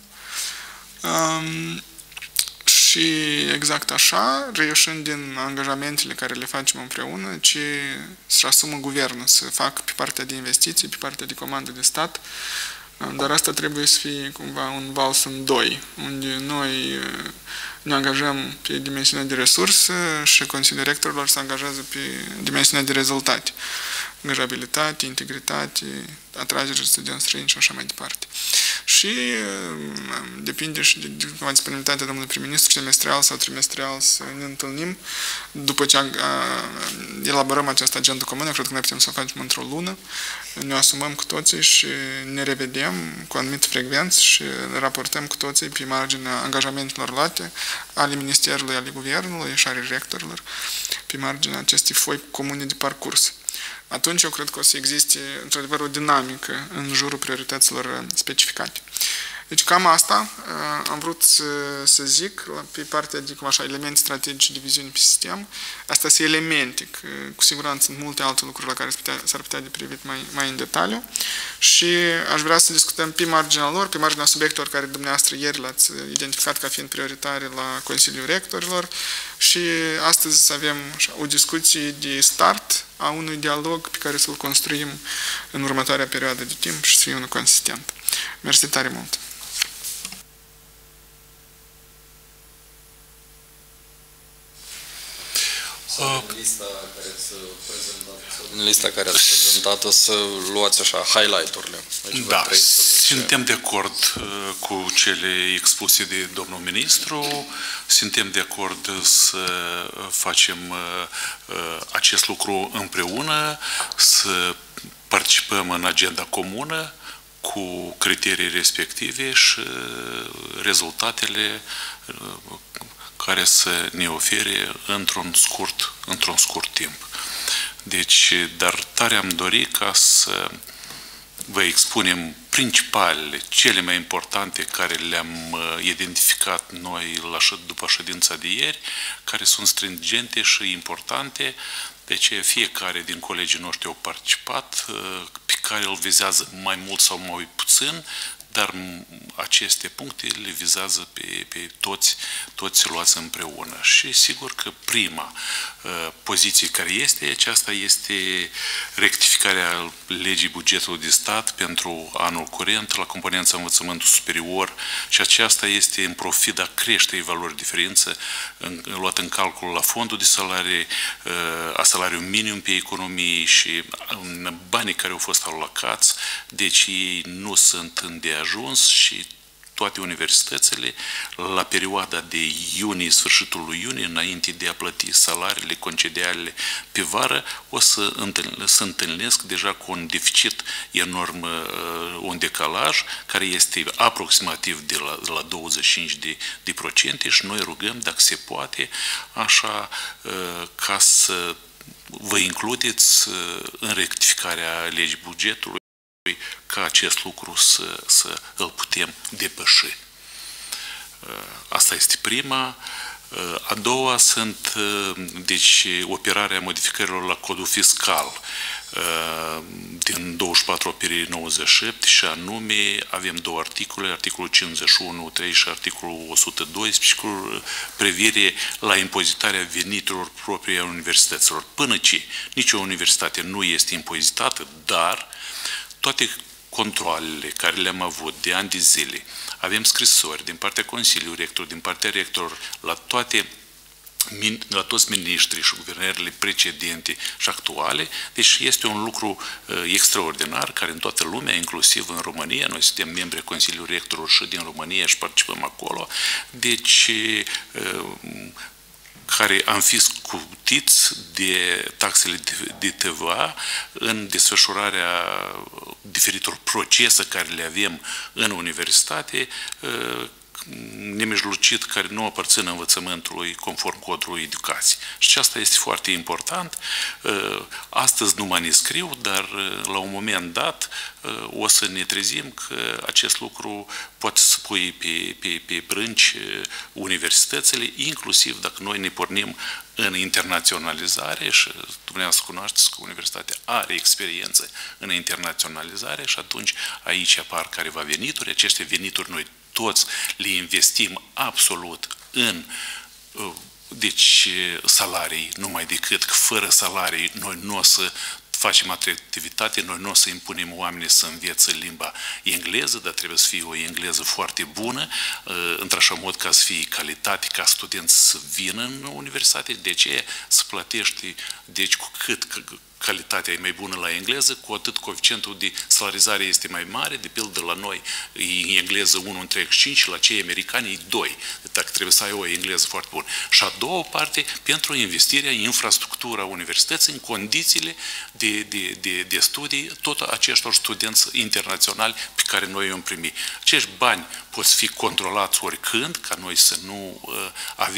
Speaker 3: Și exact așa, reieșind din angajamentele care le facem împreună, ce să asumă guvernul să facă pe partea de investiții, pe partea de comandă de stat, dar asta trebuie să fie cumva un vals în doi, unde noi ne angajăm pe dimensiunea de resurse și Consiliul Rectorilor se angajează pe dimensiunea de rezultate. Angajabilitate, integritate, atragerea studenți străini și așa mai departe. Și depinde și de disponibilitatea domnului prim-ministru, semestrial sau trimestrial, să ne întâlnim. După ce elaborăm această agendă comună, cred că noi putem să o facem într-o lună, ne asumăm cu toții și ne revedem cu anumite frecvențe și raportăm cu toții pe marginea angajamentelor luate ale Ministerului, ale Guvernului și ale rectorilor, pe marginea acestei foi comune de parcurs. Atunci eu cred că o să existe, într-adevăr, o dinamică în jurul priorităților specificate. Deci cam asta am vrut să zic pe partea de, cum așa, elemente strategice de viziune pe sistem. Astea sunt elemente, că cu siguranță sunt multe alte lucruri la care s-ar putea de privit mai în detaliu. Și aș vrea să discutăm pe marginea lor, pe marginea subiectelor care dumneavoastră ieri le-ați identificat ca fiind prioritare la Consiliul Rectorilor. Și astăzi să avem așa, o discuție de start a unui dialog pe care să-l construim în următoarea perioadă de timp și să fie unul consistent. Mersi tare mult!
Speaker 1: În lista care ați prezentat-o să luați așa highlight-urile.
Speaker 2: Da, suntem de acord cu cele expuse de domnul ministru, suntem de acord să facem acest lucru împreună, să participăm în agenda comună cu criterii respective și rezultatele care să ne ofere într-un scurt timp. Deci, dar tare am dorit ca să vă expunem principalele, cele mai importante care le-am identificat noi după ședința de ieri, care sunt stringente și importante. Deci fiecare din colegii noștri au participat, pe care îl vizează mai mult sau mai puțin, dar aceste puncte le vizează pe toți luați împreună. Și sigur că prima poziție care este, aceasta este rectificarea legii bugetului de stat pentru anul curent la componența învățământul superior și aceasta este în profida creșterii valorii diferență luat în calcul la fondul de salarii, a salariului minim pe economie și banii care au fost alocați, deci ei nu sunt îndeajuns și toate universitățile, la perioada de iunie, sfârșitul lui iunie, înainte de a plăti salariile, concedialele pe vară, o să întâlnesc deja cu un deficit enorm, un decalaj, care este aproximativ de la 25% și noi rugăm, dacă se poate, așa ca să vă includeți în rectificarea legii bugetului, ca acest lucru să îl putem depăși. Asta este prima. A doua sunt, deci, operarea modificărilor la codul fiscal din 24 aprilie 97 și anume avem două articole, articolul 51.3 și articolul 112 cu privire la impozitarea veniturilor proprii a universităților. Până ce nicio universitate nu este impozitată, dar toate controalele care le-am avut de ani de zile, avem scrisori din partea Consiliului Rector, din partea rectorilor, la toți miniștrii și guvernările precedente și actuale, deci este un lucru extraordinar care în toată lumea, inclusiv în România, noi suntem membri ai Consiliului Rectorilor și din România și participăm acolo, deci care am fi scutiți de taxele de TVA în desfășurarea diferitor procese care le avem în universitate, nemijlocit, care nu aparțin învățământului conform codului educației. Și asta este foarte important. Astăzi nu mă înscriu, dar la un moment dat o să ne trezim că acest lucru poate să pui pe brânci universitățile, inclusiv dacă noi ne pornim în internaționalizare și dumneavoastră cunoașteți că universitatea are experiență în internaționalizare și atunci aici apar careva venituri, aceste venituri noi toți le investim absolut în deci salarii, numai decât că fără salarii noi nu o să facem atractivitate, noi nu o să impunem oamenii să învețe limba engleză, dar trebuie să fie o engleză foarte bună, într-așa mod ca să fie calitate, ca studenți să vină în universitate, de ce să plătești, deci cu cât calitatea e mai bună la engleză, cu atât coeficientul de salarizare este mai mare, de pildă la noi e engleză 1,35 și la cei americani e 2, dacă trebuie să ai o engleză foarte bună. Și a doua parte, pentru investirea în infrastructura universității, în condițiile de studii, tot aceștor studenți internaționali pe care noi i-am primit. Acești bani pot fi controlați oricând, ca noi să nu avem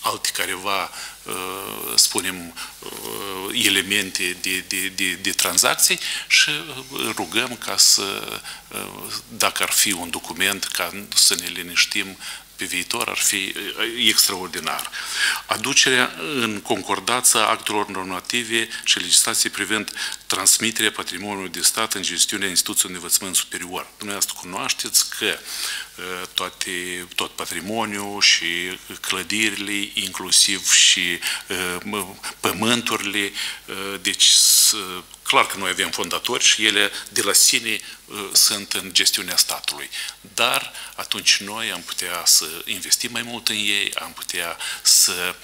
Speaker 2: alte careva, spunem, elemente de tranzacții și rugăm ca să, dacă ar fi un document, ca să ne liniștim pe viitor, ar fi extraordinar. Aducerea în concordanță a actelor normative și legislației privind transmiterea patrimoniului de stat în gestiunea instituției de învățământ superior. Dumneavoastră cunoașteți că tot patrimoniul și clădirile, inclusiv și pământurile, deci clar că noi avem fondatori și ele de la sine sunt în gestiunea statului. Dar atunci noi am putea să investim mai mult în ei, am putea să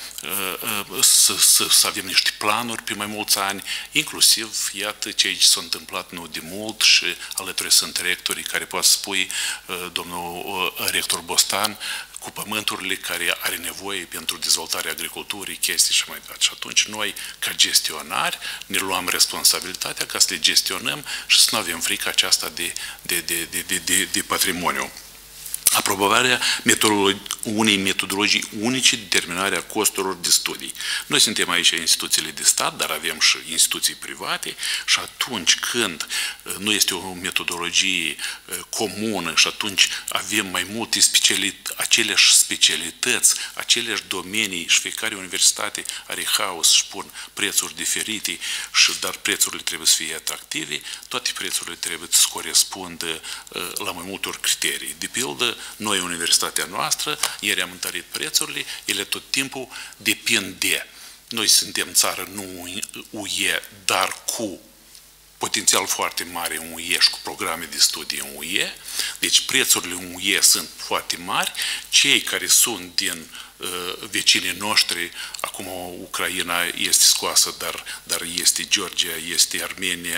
Speaker 2: avem niște planuri pe mai mulți ani, inclusiv, iată, ce aici s-a întâmplat nu de mult și alături sunt rectorii care poate spui, domnul rector Bostan, cu pământurile care are nevoie pentru dezvoltarea agriculturii, chestii și mai departe. Și atunci noi, ca gestionari, ne luăm responsabilitatea ca să le gestionăm și să nu avem frica aceasta de patrimoniu. Aprobarea unei metodologii unice de determinare a costurilor de studii. Noi suntem aici instituțiile de stat, dar avem și instituții private și atunci când nu este o metodologie comună și atunci avem mai multe aceleași specialități, aceleași domenii și fiecare universitate are haos și pun prețuri diferite, dar prețurile trebuie să fie atractive, toate prețurile trebuie să corespundă la mai multor criterii. De pildă, noi, universitatea noastră, ieri am întărit prețurile, ele tot timpul depind de. Noi suntem țară nu UE, dar cu potențial foarte mare în UE și cu programe de studii în UE. Deci prețurile în UE sunt foarte mari. Cei care sunt din vecinii noștri, acum Ucraina este scoasă, dar este Georgia, este Armenia,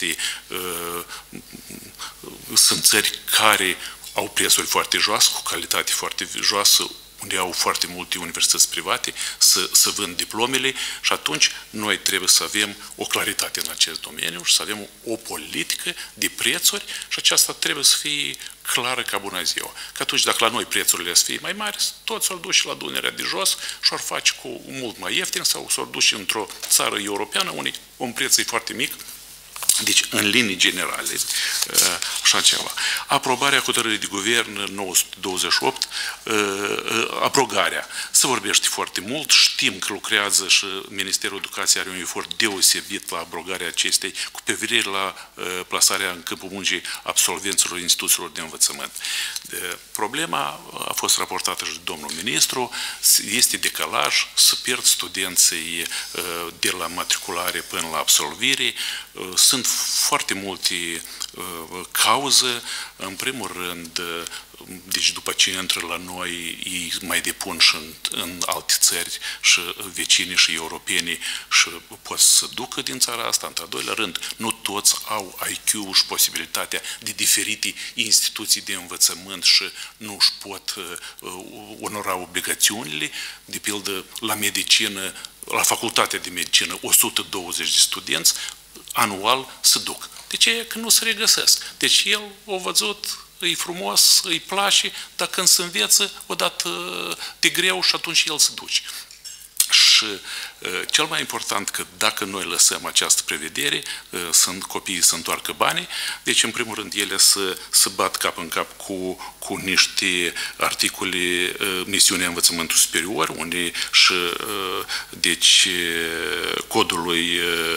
Speaker 2: sunt țări care au prețuri foarte joase, cu calitate foarte joasă, unde au foarte multe universități private, să vând diplomele și atunci noi trebuie să avem o claritate în acest domeniu și să avem o politică de prețuri și aceasta trebuie să fie clară ca bună ziua. Că atunci dacă la noi prețurile să fie mai mari, toți s-or duce la Dunărea de jos și or face cu mult mai ieftin sau s-or duce într-o țară europeană unde un preț e foarte mic. Deci, în linii generale, așa ceva. Aprobarea hotărârii de guvern 928, abrogarea. Se vorbește foarte mult, știm că lucrează și Ministerul Educației are un efort deosebit la abrogarea acestei cu privire la plasarea în câmpul muncii absolvenților instituțiilor de învățământ. Problema a fost raportată și de domnul ministru, este decalaj, să pierd studenții de la matriculare până la absolvire. Sunt foarte multe cauze. În primul rând, deci după ce intră la noi, ei mai depun și în alte țări și vecinii și europenii și pot să ducă din țara asta. În al doilea rând, nu toți au IQ-ul și posibilitatea de diferite instituții de învățământ și nu își pot onora obligațiunile. De pildă, la medicină, la facultatea de medicină, 120 de studenți anual se duc. De ce? Că nu se regăsesc. Deci el a văzut, e frumos, îi place, dar când se înveță, odată de greu și atunci el se duce. Și cel mai important că dacă noi lăsăm această prevedere, copiii să întoarcă banii, deci în primul rând ele să bat cap în cap cu niște articole misiunea învățământului superior, unde și deci codului,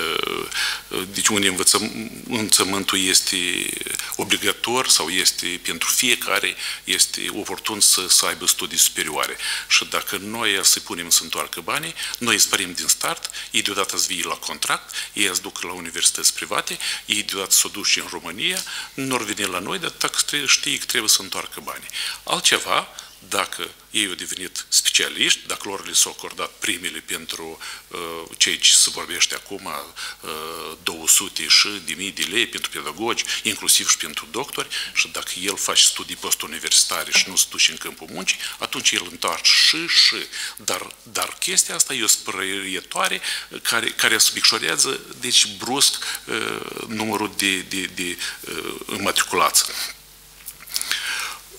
Speaker 2: deci unde învățământul este obligator sau este pentru fiecare, este oportun să aibă studii superioare. Și dacă noi să punem să întoarcă banii, noi spărim din start, ei deodată să vie la contract, ei îți duc la universități private, ei deodată să o duci în România, nu or veni la noi, dar dacă știi că trebuie să întoarcă banii. Altceva, dacă ei au devenit specialiști, dacă lor le s-au acordat primele pentru cei ce se vorbește acum, 200 și de mii de lei pentru pedagogi, inclusiv și pentru doctori, și dacă el face studii postuniversitare și nu se duce în câmpul muncii, atunci el întoarce și. Dar chestia asta e o spărăietoare care subicșorează, deci brusc, numărul de înmatriculați.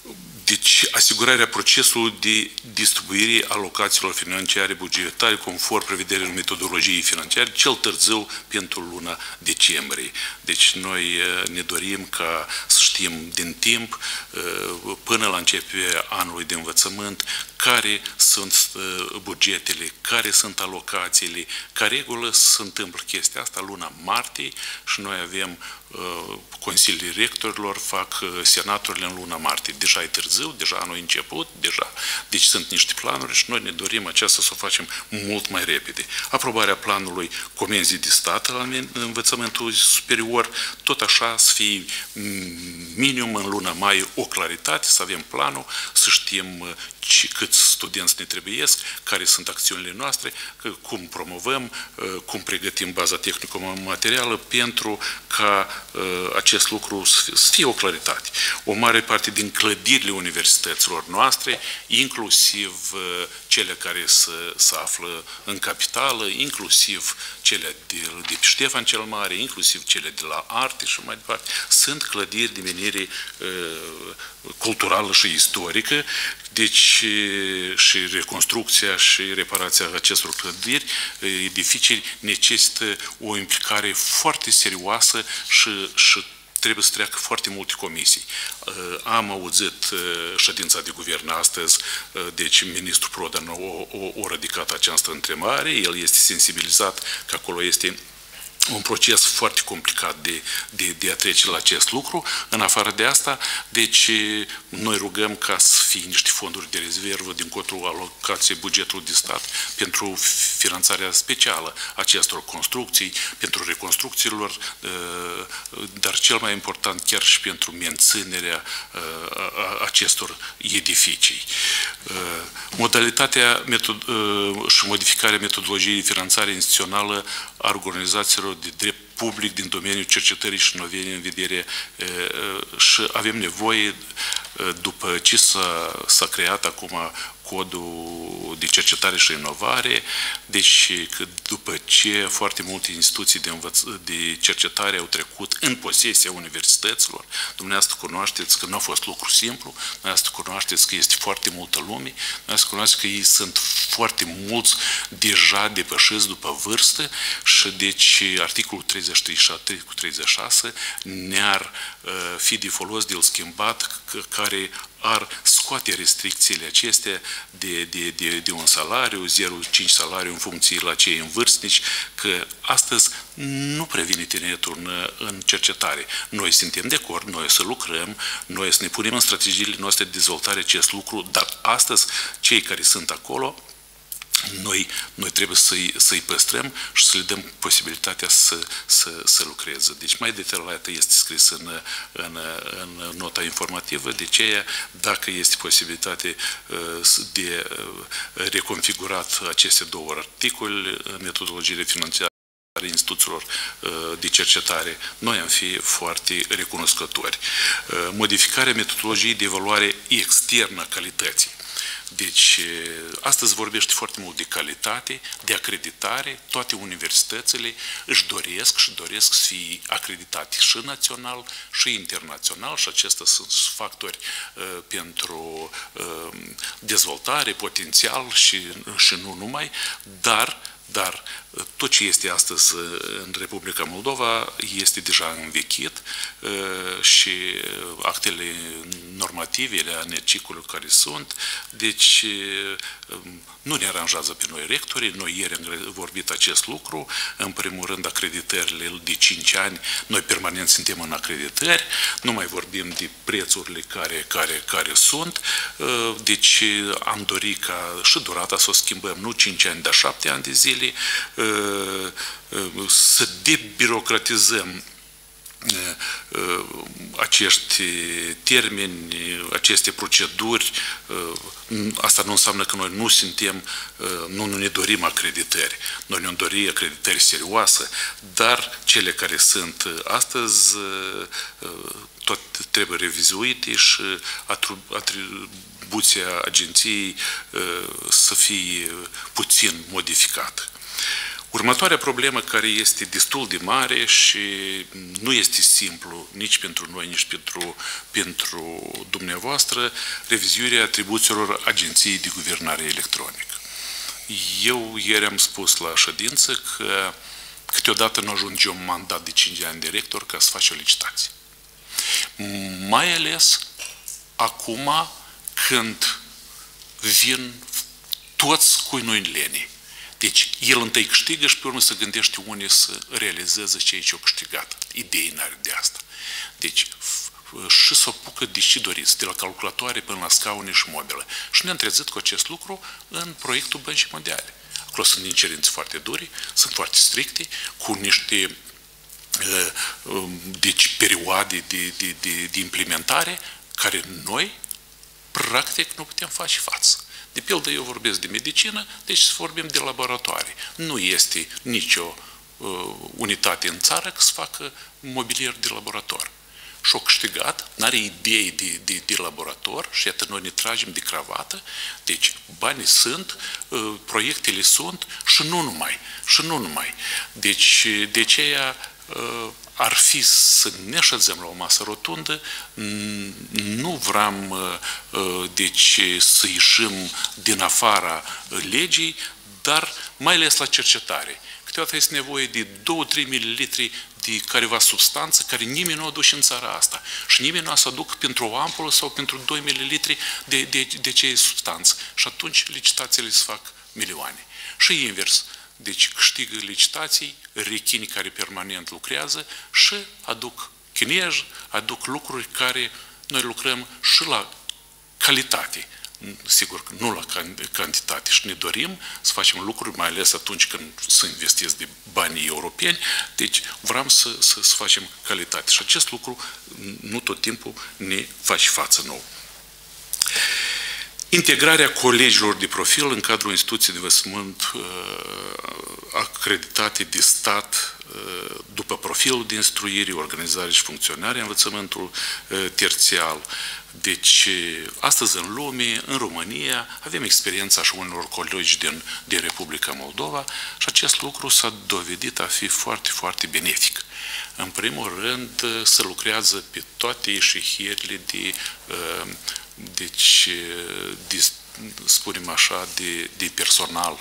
Speaker 2: Deci, asigurarea procesului de distribuire a alocațiilor financiare bugetare conform prevederilor metodologiei financiare, cel târziu pentru luna decembrie. Deci, noi ne dorim ca să știm din timp, până la începerea anului de învățământ, care sunt bugetele, care sunt alocațiile, ca regulă se întâmplă chestia asta luna martie și noi avem Consiliul Rectorilor, fac senaturile în luna martie. Deja e târziu, deja anul început, deja. Deci sunt niște planuri și noi ne dorim aceasta să o facem mult mai repede. Aprobarea planului comenzii de stat la învățământul superior, tot așa să fie minim în luna mai o claritate, să avem planul, să știm câți studenți ne trebuiesc, care sunt acțiunile noastre, cum promovăm, cum pregătim baza tehnico-materială pentru ca acest lucru să fie o claritate. O mare parte din clădirile universităților noastre, inclusiv cele care se află în capitală, inclusiv cele de pe Ștefan cel Mare, inclusiv cele de la Arte și mai departe, sunt clădiri de menire culturală și istorică, deci și reconstrucția și reparația acestor clădiri, edificii necesită o implicare foarte serioasă și trebuie să treacă foarte multe comisii. Am auzit ședința de guvern astăzi, deci ministrul Prodan a ridicat această întrebare, el este sensibilizat că acolo este un proces foarte complicat de a trece la acest lucru. În afară de asta, deci noi rugăm ca să fie niște fonduri de rezervă din cotul alocației bugetului de stat pentru finanțarea specială acestor construcții, pentru reconstrucțiilor, dar cel mai important chiar și pentru menținerea acestor edificii. Modalitatea și modificarea metodologiei de finanțare instituțională a organizațiilor de drept public din domeniul cercetării și inovării în vedere și avem nevoie, după ce s-a creat acum codul de cercetare și inovare, deci după ce foarte multe instituții de cercetare au trecut în posesia universităților, dumneavoastră cunoașteți că nu a fost lucru simplu, dumneavoastră cunoașteți că este foarte multă lume, dumneavoastră cunoașteți că ei sunt foarte mulți deja depășiți după vârstă și deci articolul 33 și articolul 36 ne-ar fi de folos de-l schimbat, care ar scoate restricțiile acestea de un salariu, 0,5 salariu în funcție la cei învârstnici, că astăzi nu previne tineretul în cercetare. Noi suntem de acord, noi să lucrăm, noi să ne punem în strategiile noastre de dezvoltare acest lucru, dar astăzi cei care sunt acolo, noi trebuie să-i păstrăm și să le dăm posibilitatea să lucreze. Deci mai detaliat este scris în nota informativă, de aceea, dacă este posibilitate de reconfigurat aceste două articole, metodologiile financiare instituțiilor de cercetare, noi am fi foarte recunoscători. Modificarea metodologiei de evaluare externă a calității. Deci, astăzi vorbește foarte mult de calitate, de acreditare, toate universitățile își doresc să fie acreditate și național și internațional și acestea sunt factori pentru dezvoltare, potențial și nu numai, dar tot ce este astăzi în Republica Moldova este deja învechit și actele normative ale ANECIC-ului care sunt, deci nu ne aranjează pe noi rectorii, noi ieri am vorbit acest lucru, în primul rând acreditările de 5 ani, noi permanent suntem în acreditări, nu mai vorbim de prețurile care sunt, deci am dorit ca și durata să o schimbăm, nu 5 ani, dar 7 ani de zile, să debirocratizăm acești termeni, aceste proceduri. Asta nu înseamnă că noi nu ne dorim acreditări. Noi ne dorim acreditări serioase, dar cele care sunt astăzi tot trebuie revizuite și atribuția agenției să fie puțin modificată. Următoarea problemă care este destul de mare și nu este simplu nici pentru noi, nici pentru dumneavoastră, revizuirea atribuțiilor Agenției de Guvernare Electronică. Eu ieri am spus la ședință că câteodată nu ajunge un mandat de 5 ani de rector ca să faci o licitație. Mai ales acum când vin toți cui nu-i lene. Deci, el întâi câștigă și pe urmă se gândește unde să realizeze ceea ce a câștigat. Idei n-are de asta. Deci, și să apucă de ce doriți, de la calculatoare până la scaune și mobilă. Și ne-am trezit cu acest lucru în proiectul Băncii Mondiale. Acolo sunt din cerințe foarte dure, sunt foarte stricte, cu niște deci, perioade de implementare care noi, practic, nu putem face față. De pildă, eu vorbesc de medicină, deci să vorbim de laboratoare. Nu este nicio unitate în țară că să facă mobilier de laborator. Și-o câștigat, n-are idei de laborator și iată noi ne tragem de cravată, deci banii sunt, proiectele sunt și nu numai. Deci de aceea ar fi să ne așezăm la o masă rotundă, nu vrem deci să ieșim din afara legii, dar mai ales la cercetare. Câteodată este nevoie de 2-3 ml de careva substanță care nimeni nu o aduce în țara asta. Și nimeni nu o să aduc pentru o ampulă sau pentru 2 ml de ce substanță. Și atunci licitațiile se fac milioane. Și invers. Deci câștigă licitații, rechini care permanent lucrează și aduc chinezi, aduc lucruri care noi lucrăm și la calitate. Sigur că nu la cantitate și ne dorim să facem lucruri, mai ales atunci când se investesc de banii europeni, deci vrem să facem calitate. Și acest lucru nu tot timpul ne face față nouă. Integrarea colegilor de profil în cadrul instituției de învățământ acreditate de stat după profilul de instruire, organizare și funcționare a învățământului terțial. Deci, astăzi în lume, în România, avem experiența și unor colegi din Republica Moldova și acest lucru s-a dovedit a fi foarte, foarte benefic. În primul rând, se lucrează pe toate ieșirile spunem așa, de personal,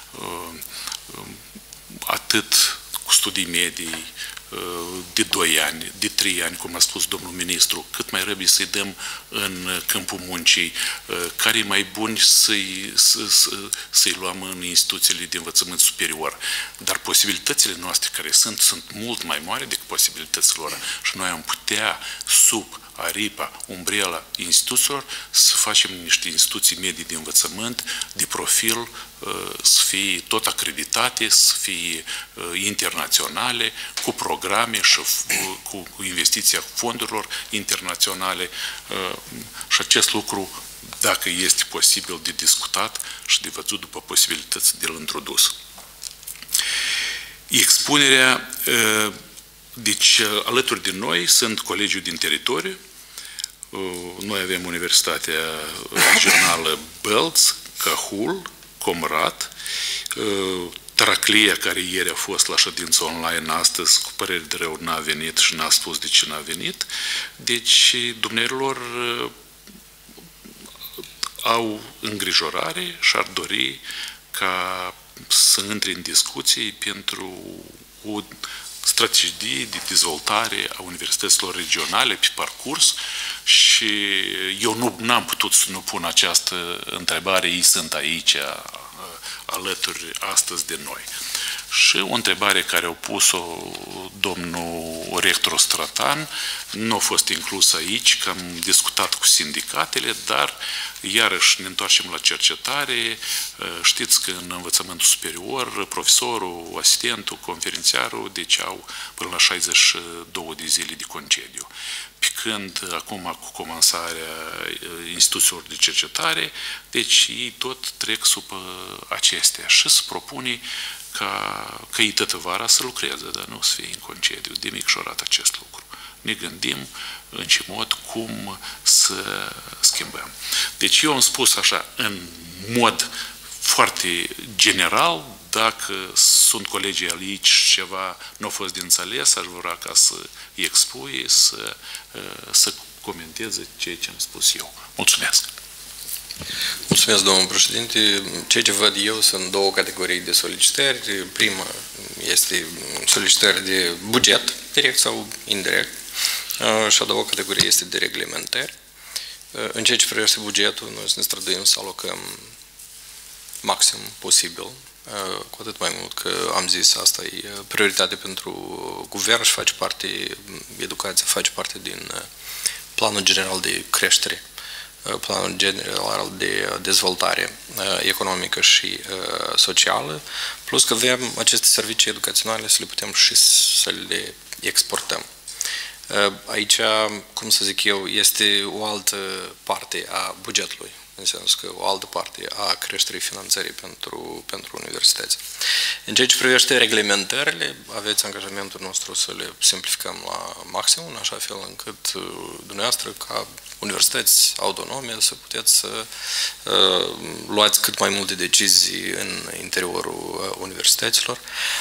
Speaker 2: atât cu studii medii, de 2 ani, de 3 ani, cum a spus domnul ministru, cât mai răbie să-i dăm în câmpul muncii, care e mai buni să-i luăm în instituțiile de învățământ superior. Dar posibilitățile noastre care sunt mult mai mari decât posibilitățile lor. Și noi am putea, sub aripa, umbrela instituțiilor, să facem niște instituții medii de învățământ, de profil, să fie tot acreditate, să fie internaționale, cu programe și cu investiția fondurilor internaționale. Și acest lucru, dacă este posibil de discutat și de văzut după posibilități de-l introdus. Expunerea, deci alături de noi sunt colegiul din teritoriu. Noi avem Universitatea Regională Bălți, Cahul, Comrat, Traclia, care ieri a fost la ședință online, astăzi, cu părere de rău, n-a venit și n-a spus de ce n-a venit. Deci, dumneavoastră au îngrijorare și ar dori ca să intre în discuții pentru o strategii de dezvoltare a universităților regionale pe parcurs și eu n-am putut să nu pun această întrebare, ei sunt aici alături astăzi de noi. Și o întrebare care au pus-o domnul rector Stratan nu a fost inclusă aici, că am discutat cu sindicatele, dar iarăși ne întoarcem la cercetare. Știți că în învățământul superior, profesorul, asistentul, conferențiarul, deci au până la 62 de zile de concediu. Pe când acum cu comențarea instituțiilor de cercetare, deci ei tot trec sub acestea și se propune ca ei toată vara să lucreze, dar nu să fie în concediu. De micșorat acest lucru. Ne gândim în ce mod, cum să schimbăm. Deci eu am spus așa, în mod foarte general, dacă sunt colegii aici ceva nu a fost de înțeles, aș vrea ca să expui, să comenteze ceea ce am spus eu. Mulțumesc!
Speaker 1: Mulțumesc, domnul președinte. Ceea ce văd eu sunt două categorii de solicitări. Prima este solicitări de buget, direct sau indirect, și a doua categorie este de reglementări. În ceea ce privește bugetul, noi să ne străduim să alocăm maxim posibil, cu atât mai mult că am zis asta e prioritate pentru guvern și face parte, educația face parte din planul general de creștere, planul general de dezvoltare economică și socială, plus că avem aceste servicii educaționale să le putem și să le exportăm. Aici, cum să zic eu, este o altă parte a bugetului, în sensul că o altă parte a creșterii finanțării pentru universități. În ceea ce privește reglementările, aveți angajamentul nostru să le simplificăm la maxim, în așa fel încât dumneavoastră, ca universități autonome, să puteți să luați cât mai multe decizii în interiorul universităților.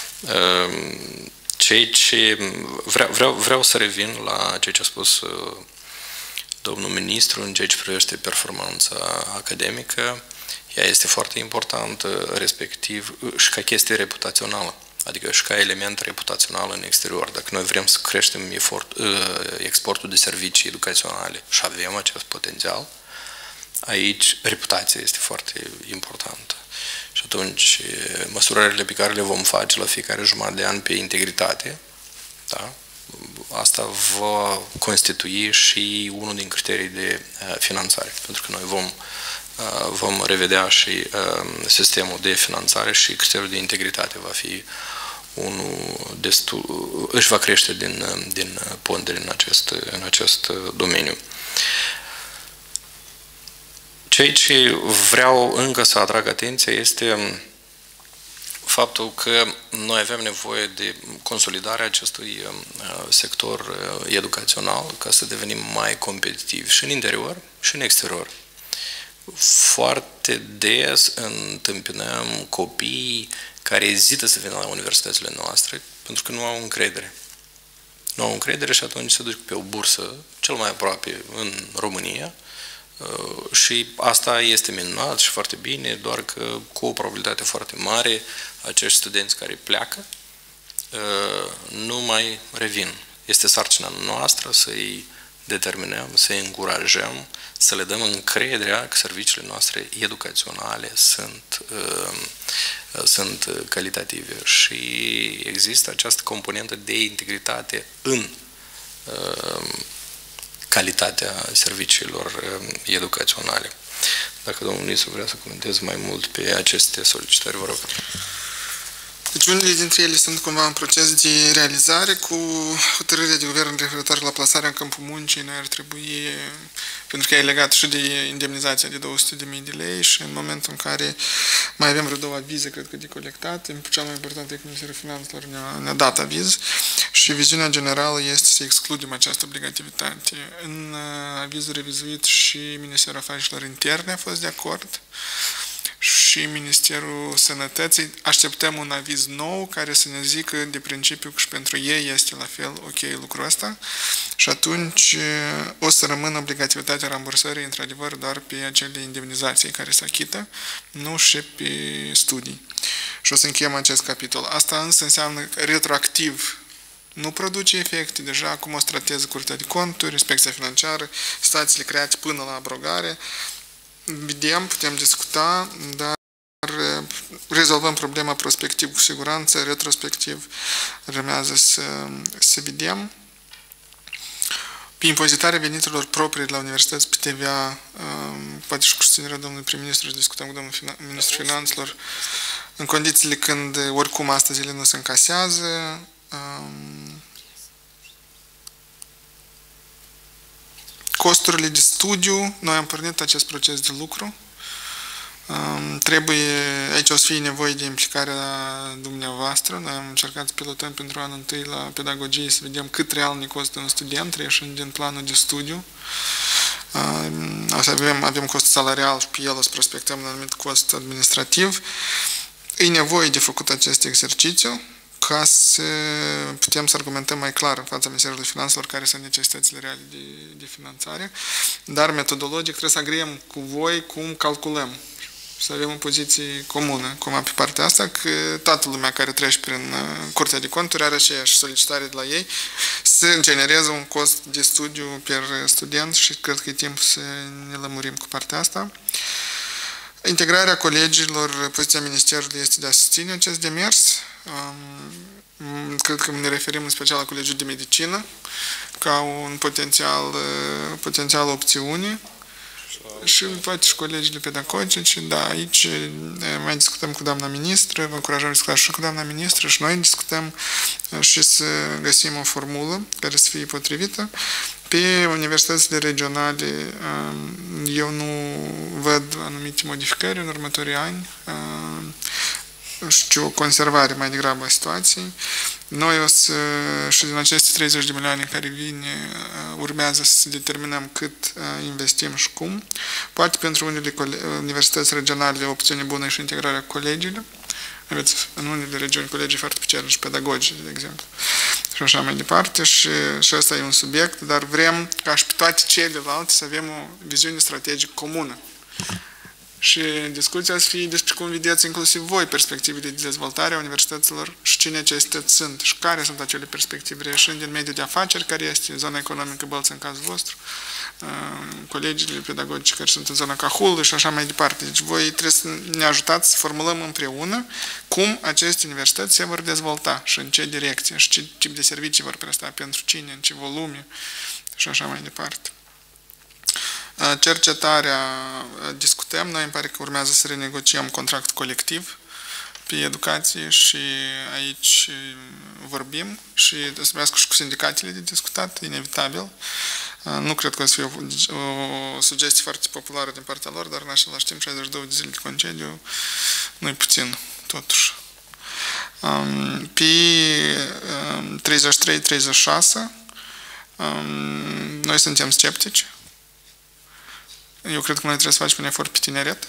Speaker 1: Vreau să revin la ceea ce a spus domnul ministru în ceea ce privește performanța academică. Ea este foarte importantă, respectiv și ca chestie reputațională, adică și ca element reputațional în exterior. Dacă noi vrem să creștem exportul de servicii educaționale și avem acest potențial, aici reputația este foarte importantă. Și atunci, măsurările pe care le vom face la fiecare jumătate de an pe integritate, da? Asta va constitui și unul din criterii de finanțare, pentru că noi vom revedea și sistemul de finanțare și criteriul de integritate va fi unul destul, își va crește din pondere în acest domeniu. Ceea ce vreau încă să atrag atenția este faptul că noi avem nevoie de consolidarea acestui sector educațional ca să devenim mai competitivi și în interior și în exterior. Foarte des întâmpinăm copii care ezită să vină la universitățile noastre pentru că nu au încredere. Nu au încredere și atunci se duc pe o bursă cel mai aproape în România. Și asta este minunat și foarte bine, doar că cu o probabilitate foarte mare acești studenți care pleacă nu mai revin. Este sarcina noastră să-i determinăm, să-i încurajăm, să le dăm încrederea că serviciile noastre educaționale sunt calitative și există această componentă de integritate în calitatea serviciilor educaționale. Dacă domnul ministru vrea să comenteze mai mult pe aceste solicitări, vă rog.
Speaker 3: Deci unele dintre ele sunt cumva în proces de realizare cu hotărârea de guvern referitoare la plasarea în câmpul muncii. Noi ar trebui, pentru că e legat și de indemnizația de 200.000 de lei și în momentul în care mai avem vreo două avize, cred că de colectat, cea mai importantă e că Ministerul Finanțelor ne-a dat aviz și viziunea generală este să excludem această obligativitate. În avizul revizuit și Ministerul Afacerilor Interne a fost de acord și Ministerul Sănătății. Așteptăm un aviz nou care să ne zică de principiu că și pentru ei este la fel ok lucrul ăsta și atunci o să rămână obligativitatea rambursării într-adevăr doar pe acele indemnizații care se achită, nu și pe studii. Și o să încheiem acest capitol. Asta însă înseamnă că retroactiv nu produce efecte. Deja acum o să trateze Curtea de Conturi, Inspecția Financiară, stațiile create până la abrogare. Vedem, putem discuta, dar rezolvăm problema prospectiv cu siguranță, retrospectiv urmează să vedem. Pe impozitarea veniturilor proprii de la universități pe TVA, poate și cu susținerea domnului prim-ministru și discutăm cu domnul ministru finanțelor, în condițiile când oricum astăzi ele nu se încasează. Costurile de studiu, noi am pornit acest proces de lucru. Aici o să fie nevoie de implicarea dumneavoastră. Noi am încercat să pilotăm pentru anul întâi la pedagogie să vedem cât real ne costă un student, reieșind din planul de studiu. O să avem cost salarial și pe el o să prospectăm un anumit cost administrativ. E nevoie de făcut acest exercițiu ca să putem să argumentăm mai clar în fața Ministerului Finanțelor care sunt necesitățile reale de finanțare, dar metodologic trebuie să agreem cu voi cum calculăm, să avem o poziție comună, cum pe partea asta, că toată lumea care trece prin Curtea de Conturi are aceeași solicitare de la ei să genereze un cost de studiu per student și cred că e timp să ne lămurim cu partea asta. Integrarea colegilor, poziția Ministerului este de a susține acest demers. Cred că ne referim în special la Colegiul de Medicină ca un potențial opțiune și poate și colegiile pedagogice. Da, aici mai discutăm cu doamna ministră, vă încurajăm să discutați și cu doamna ministră și noi discutăm și să găsim o formulă care să fie potrivită. Pe universitățile regionale eu nu văd anumite modificări în următorii ani, și o conservare mai degrabă a situației. Noi o să, și din aceste 30 de milioane care vin, urmează să determinăm cât investim și cum. Poate pentru unele universități regionale o opțiune bună și integrarea colegiilor. Aveți în unele regiuni colegii foarte puternici, pedagogi, de exemplu. Și așa mai departe. Și ăsta e un subiect, dar vrem ca și pe toate celelalte să avem o viziune strategică comună. Și discuția să fie despre cum vedeți inclusiv voi perspectivele de dezvoltare a universităților și ce necesități sunt și care sunt acele perspective reieșind din mediul de afaceri, care este zona economică Bălți în cazul vostru, colegiile pedagogice care sunt în zona Cahul și așa mai departe. Deci voi trebuie să ne ajutați să formulăm împreună cum aceste universități se vor dezvolta și în ce direcție și ce tip de servicii vor presta pentru cine, în ce volume și așa mai departe. Cercetarea discutăm, noi îmi pare că urmează să renegociem contractul colectiv pe educație și aici vorbim și să vrească și cu sindicatele de discutat, inevitabil. Nu cred că o să fie o sugestie foarte populară din partea lor, dar în același timp 62 de zile de concediu nu-i puțin, totuși. Pe 33-36 noi suntem sceptici. Eu cred că noi trebuie să facem un efort pe tineret.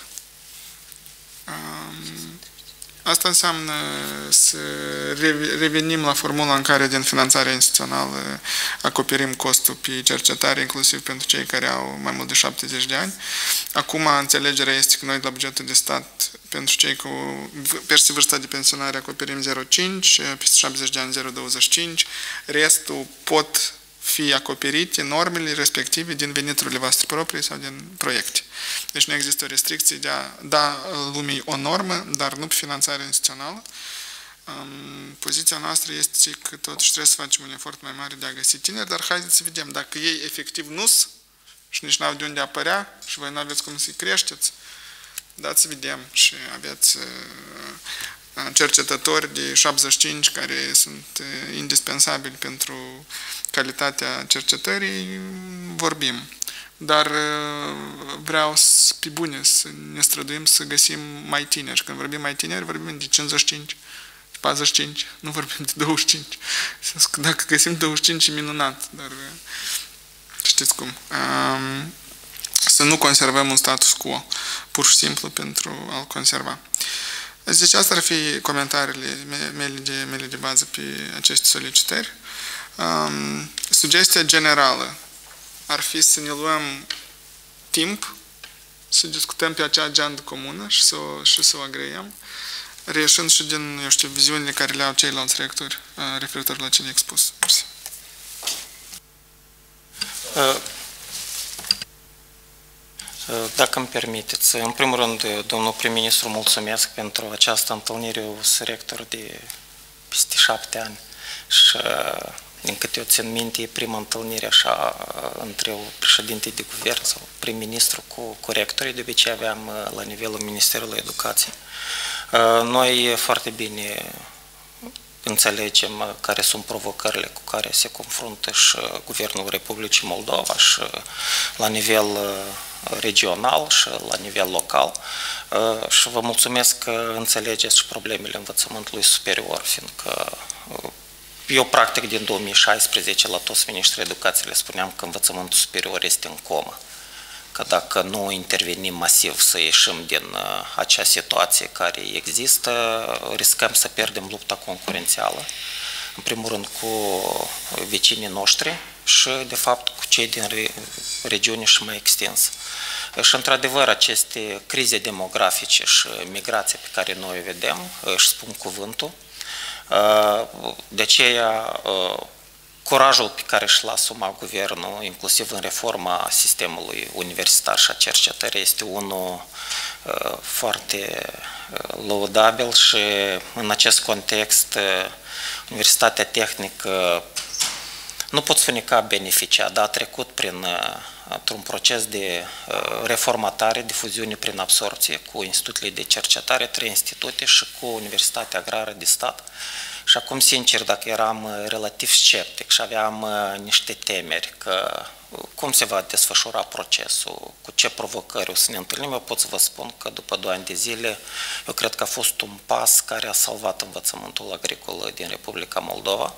Speaker 3: Asta înseamnă să revenim la formula în care din finanțarea instituțională acoperim costul pe cercetare, inclusiv pentru cei care au mai mult de 70 de ani. Acum înțelegerea este că noi de la bugetul de stat pentru cei cu peste vârsta de pensionare acoperim 0,5, peste 70 de ani 0,25, restul pot fi acoperite normele respective din veniturile voastre proprii sau din proiecte. Deci nu există o restricție de a da lumii o normă, dar nu pe finanțare instituțională. Poziția noastră este că totuși trebuie să facem un efort mai mare de a găsi tineri, dar haideți să vedem dacă ei efectiv nu-s și nici n-au de unde apărea și voi nu aveți cum să-i creșteți, dați să vedem și aveți cercetători de 75 care sunt indispensabili pentru calitatea cercetării, vorbim. Dar vreau pe bune să ne străduim să găsim mai tineri. Și când vorbim mai tineri, vorbim de 55, 45, nu vorbim de 25. Dacă găsim 25 e minunat, dar știți cum. Să nu conservăm un status quo, pur și simplu pentru a-l conserva. Deci astea ar fi comentariile mele de bază pe aceste solicitări. Sugestia generală ar fi să ne luăm timp să discutăm pe acea agendă comună și să o agreiem, reieșind și din, eu știu, viziunile care le au ceilalți rectori referitor la cele expus. Mersi.
Speaker 4: Dacă îmi permiteți, în primul rând, domnul prim-ministru, mulțumesc pentru această întâlnire cu rector de peste 7 ani și, din câte eu țin minte, e prima întâlnire așa între o președinte de guvern sau prim-ministru cu rectorii, de obicei aveam la nivelul Ministerului Educației. Noi foarte bine înțelegem care sunt provocările cu care se confruntă și Guvernul Republicii Moldova și la nivel regional și la nivel local și vă mulțumesc că înțelegeți și problemele învățământului superior, fiindcă eu practic din 2016 la toți ministrii educației le spuneam că învățământul superior este în comă că dacă nu intervenim masiv să ieșim din acea situație care există, riscăm să pierdem lupta concurențială, în primul rând cu vecinii noștri și, de fapt, cu cei din regiune și mai extins. Și, într-adevăr, aceste crize demografice și migrația pe care noi o vedem își spun cuvântul. De aceea, curajul pe care și-l asuma guvernul, inclusiv în reforma sistemului universitar și a cercetării, este unul foarte lăudabil și, în acest context, Universitatea Tehnică nu pot spune că a beneficiat, dar a trecut într-un proces de reformatare, de fuziune prin absorpție cu institutele de cercetare, 3 institute și cu Universitatea Agrară de Stat. Și acum, sincer, dacă eram relativ sceptic și aveam niște temeri că cum se va desfășura procesul, cu ce provocări o să ne întâlnim, eu pot să vă spun că după 2 ani de zile, eu cred că a fost un pas care a salvat învățământul agricol din Republica Moldova.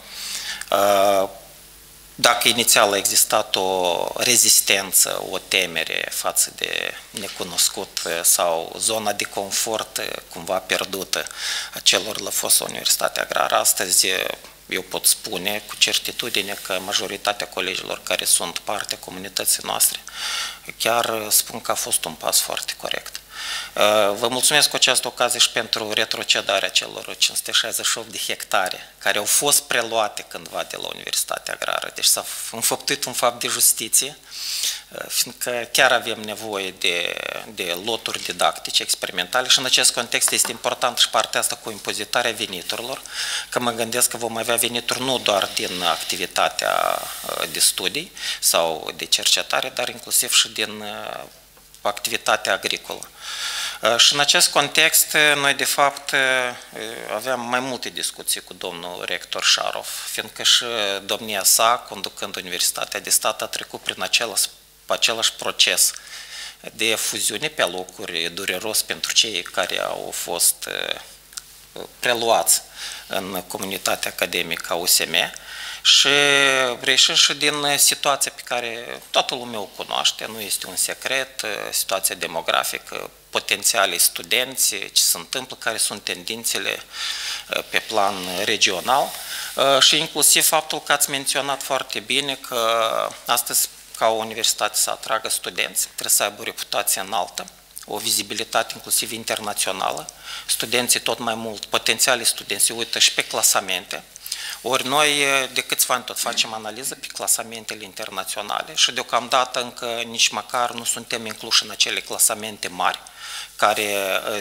Speaker 4: Dacă inițial a existat o rezistență, o temere față de necunoscut sau zona de confort cumva pierdută a celor la fosta Universitate Agrară, astăzi eu pot spune cu certitudine că majoritatea colegilor care sunt parte comunității noastre chiar spun că a fost un pas foarte corect. Vă mulțumesc cu această ocazie și pentru retrocedarea celor 568 de hectare care au fost preluate cândva de la Universitatea Agrară. Deci s-a înfăptuit un fapt de justiție, fiindcă chiar avem nevoie de loturi didactice, experimentale și în acest context este important și partea asta cu impozitarea veniturilor, că mă gândesc că vom avea venituri nu doar din activitatea de studii sau de cercetare, dar inclusiv și din activitatea agricolă. Și în acest context, noi de fapt aveam mai multe discuții cu domnul rector Șarov, fiindcă și domnia sa, conducând Universitatea de Stat, a trecut prin același proces de fuziune pe locuri dureros pentru cei care au fost preluați în comunitatea academică a USM. Și reieșind și din situația pe care toată lumea o cunoaște, nu este un secret, situația demografică, potențialii studenți, ce se întâmplă, care sunt tendințele pe plan regional și inclusiv faptul că ați menționat foarte bine că astăzi ca o universitate să atragă studenți, trebuie să aibă o reputație înaltă, o vizibilitate inclusiv internațională, studenții tot mai mult, potențialii studenți se uită și pe clasamente. Ori noi de câțiva ani tot facem analiză pe clasamentele internaționale și deocamdată încă nici măcar nu suntem incluși în acele clasamente mari, care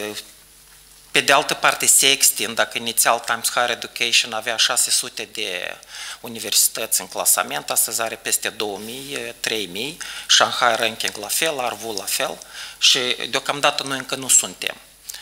Speaker 4: pe de altă parte se extind. Dacă inițial Times Higher Education avea 600 de universități în clasament, astăzi are peste 2000, 3000, Shanghai Ranking la fel, Arvu la fel și deocamdată noi încă nu suntem.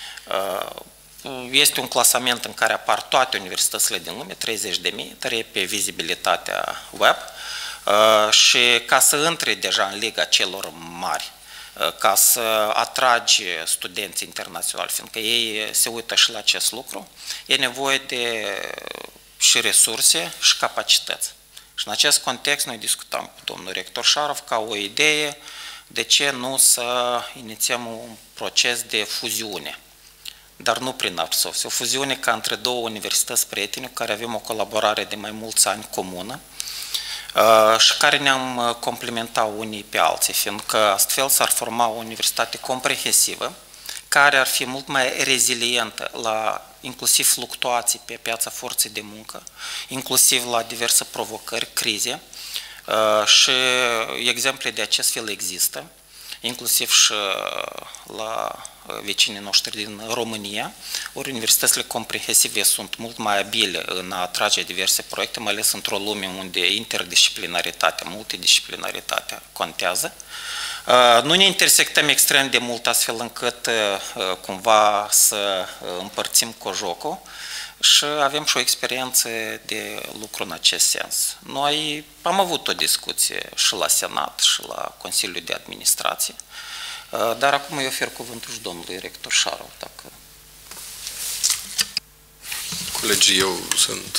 Speaker 4: Este un clasament în care apar toate universitățile din lume, 30.000, dar e pe vizibilitatea web și ca să intre deja în liga celor mari, ca să atragi studenți internaționali, fiindcă ei se uită și la acest lucru, e nevoie de și resurse și capacități. Și în acest context noi discutăm cu domnul rector Șarov ca o idee de ce nu să inițiem un proces de fuziune, dar nu prin absorpție. O fuziune ca între 2 universități prietene cu care avem o colaborare de mai mulți ani comună și care ne-am complementat unii pe alții, fiindcă astfel s-ar forma o universitate comprehensivă care ar fi mult mai rezilientă la inclusiv fluctuații pe piața forței de muncă, inclusiv la diverse provocări, crize și exemple de acest fel există, inclusiv și la vecinii noștri din România, ori universitățile comprehensive sunt mult mai abile în a atrage diverse proiecte, mai ales într-o lume unde interdisciplinaritatea, multidisciplinaritatea contează. Nu ne intersectăm extrem de mult astfel încât cumva să împărțim cojocul și avem și o experiență de lucru în acest sens. Noi am avut o discuție și la Senat și la Consiliul de Administrație, dar acum îi ofer cuvântul și domnului rector Șarov. Dacă...
Speaker 1: Colegii, eu sunt,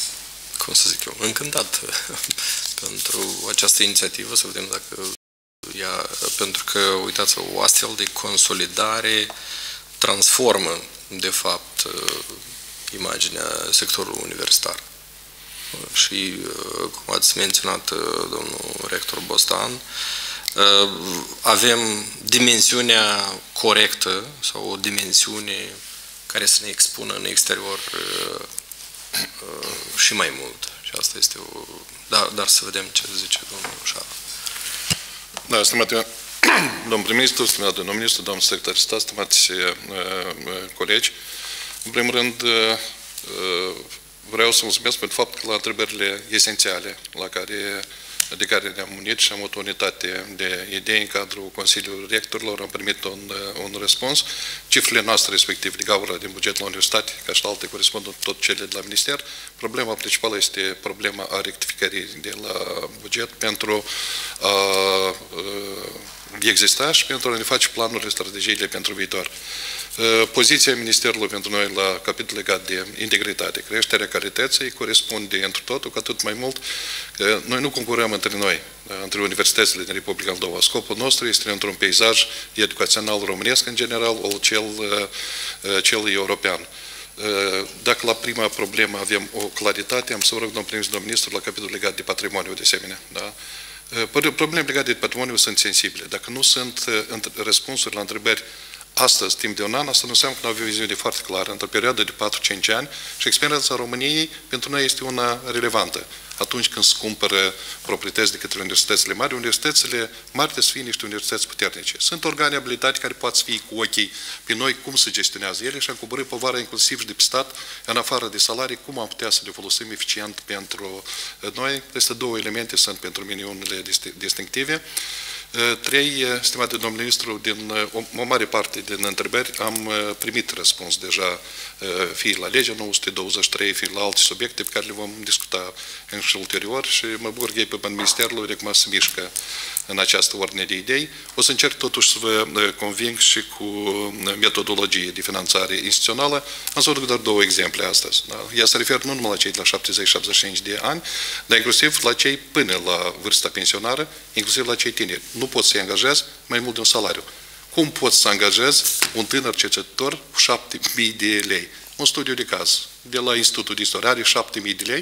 Speaker 1: cum să zic eu, încântat pentru această inițiativă, să vedem dacă pentru că, uitați, o astfel de consolidare transformă, de fapt, imaginea sectorului universitar. Și, cum ați menționat, domnul rector Bostan, avem dimensiunea corectă sau o dimensiune care să ne expună în exterior și mai mult. Și asta este o... Dar să vedem ce zice domnul Șara.
Speaker 5: Da, stimate domnul prim-ministru, stimate domnul ministru, domnul secretar de stat, stimați colegi, în primul rând vreau să mulțumesc pentru faptul că la întrebările esențiale de care ne-am unit și am avut o unitate de idei în cadrul Consiliului Rectorilor, am primit un răspuns. Cifrele noastre, respectiv de gaură din bugetul la universitate, ca și alte, corespund tot cele de la minister. Problema principală este problema a rectificării de la buget pentru a exista și pentru a ne face planurile, strategiile pentru viitor. Poziția Ministerului pentru noi la capitolul legat de integritate, creșterea calității, corespunde întru totul, cu atât mai mult că noi nu concurăm între noi, între universitățile din Republica Moldova. Scopul nostru este într-un peisaj educațional românesc în general, cel european. Dacă la prima problemă avem o claritate, am să vă rog, domnul ministru, la capitolul legat de patrimoniu de asemenea. Da? Problemele legate de patrimoniu sunt sensibile. Dacă nu sunt răspunsuri la întrebări astăzi, timp de un an, asta nu înseamnă că nu avem o viziune foarte clară. Într-o perioadă de 4-5 ani și experiența României pentru noi este una relevantă. Atunci când se cumpără proprietăți de către universitățile mari trebuie să fie niște universități puternice. Sunt organe abilitate care pot să fie cu ochii pe noi cum se gestionează ele și am coborât povara inclusiv și de pe stat, în afară de salarii, cum am putea să le folosim eficient pentru noi. Aceste două elemente sunt pentru mine unele distinctive. Trei, stimate domnul ministru, din o mare parte din întrebări am primit răspuns deja, fie la legea 923, fie la alte subiecte pe care le vom discuta în și ulterior și mă bucur că ei pe ministerul recum se mișcă în această ordine de idei. O să încerc totuși să vă conving și cu metodologie de finanțare instituțională. Am să vă duc doar două exemple astăzi. Da? Ea se referă nu numai la cei de la 70-75 de ani, dar inclusiv la cei până la vârsta pensionară, inclusiv la cei tineri. Nu poți să-i angajezi mai mult de un salariu. Cum poți să angajezi un tânăr cercetător cu 7.000 de lei? Un studiu de caz de la Institutul de Istorie are 7.000 de lei,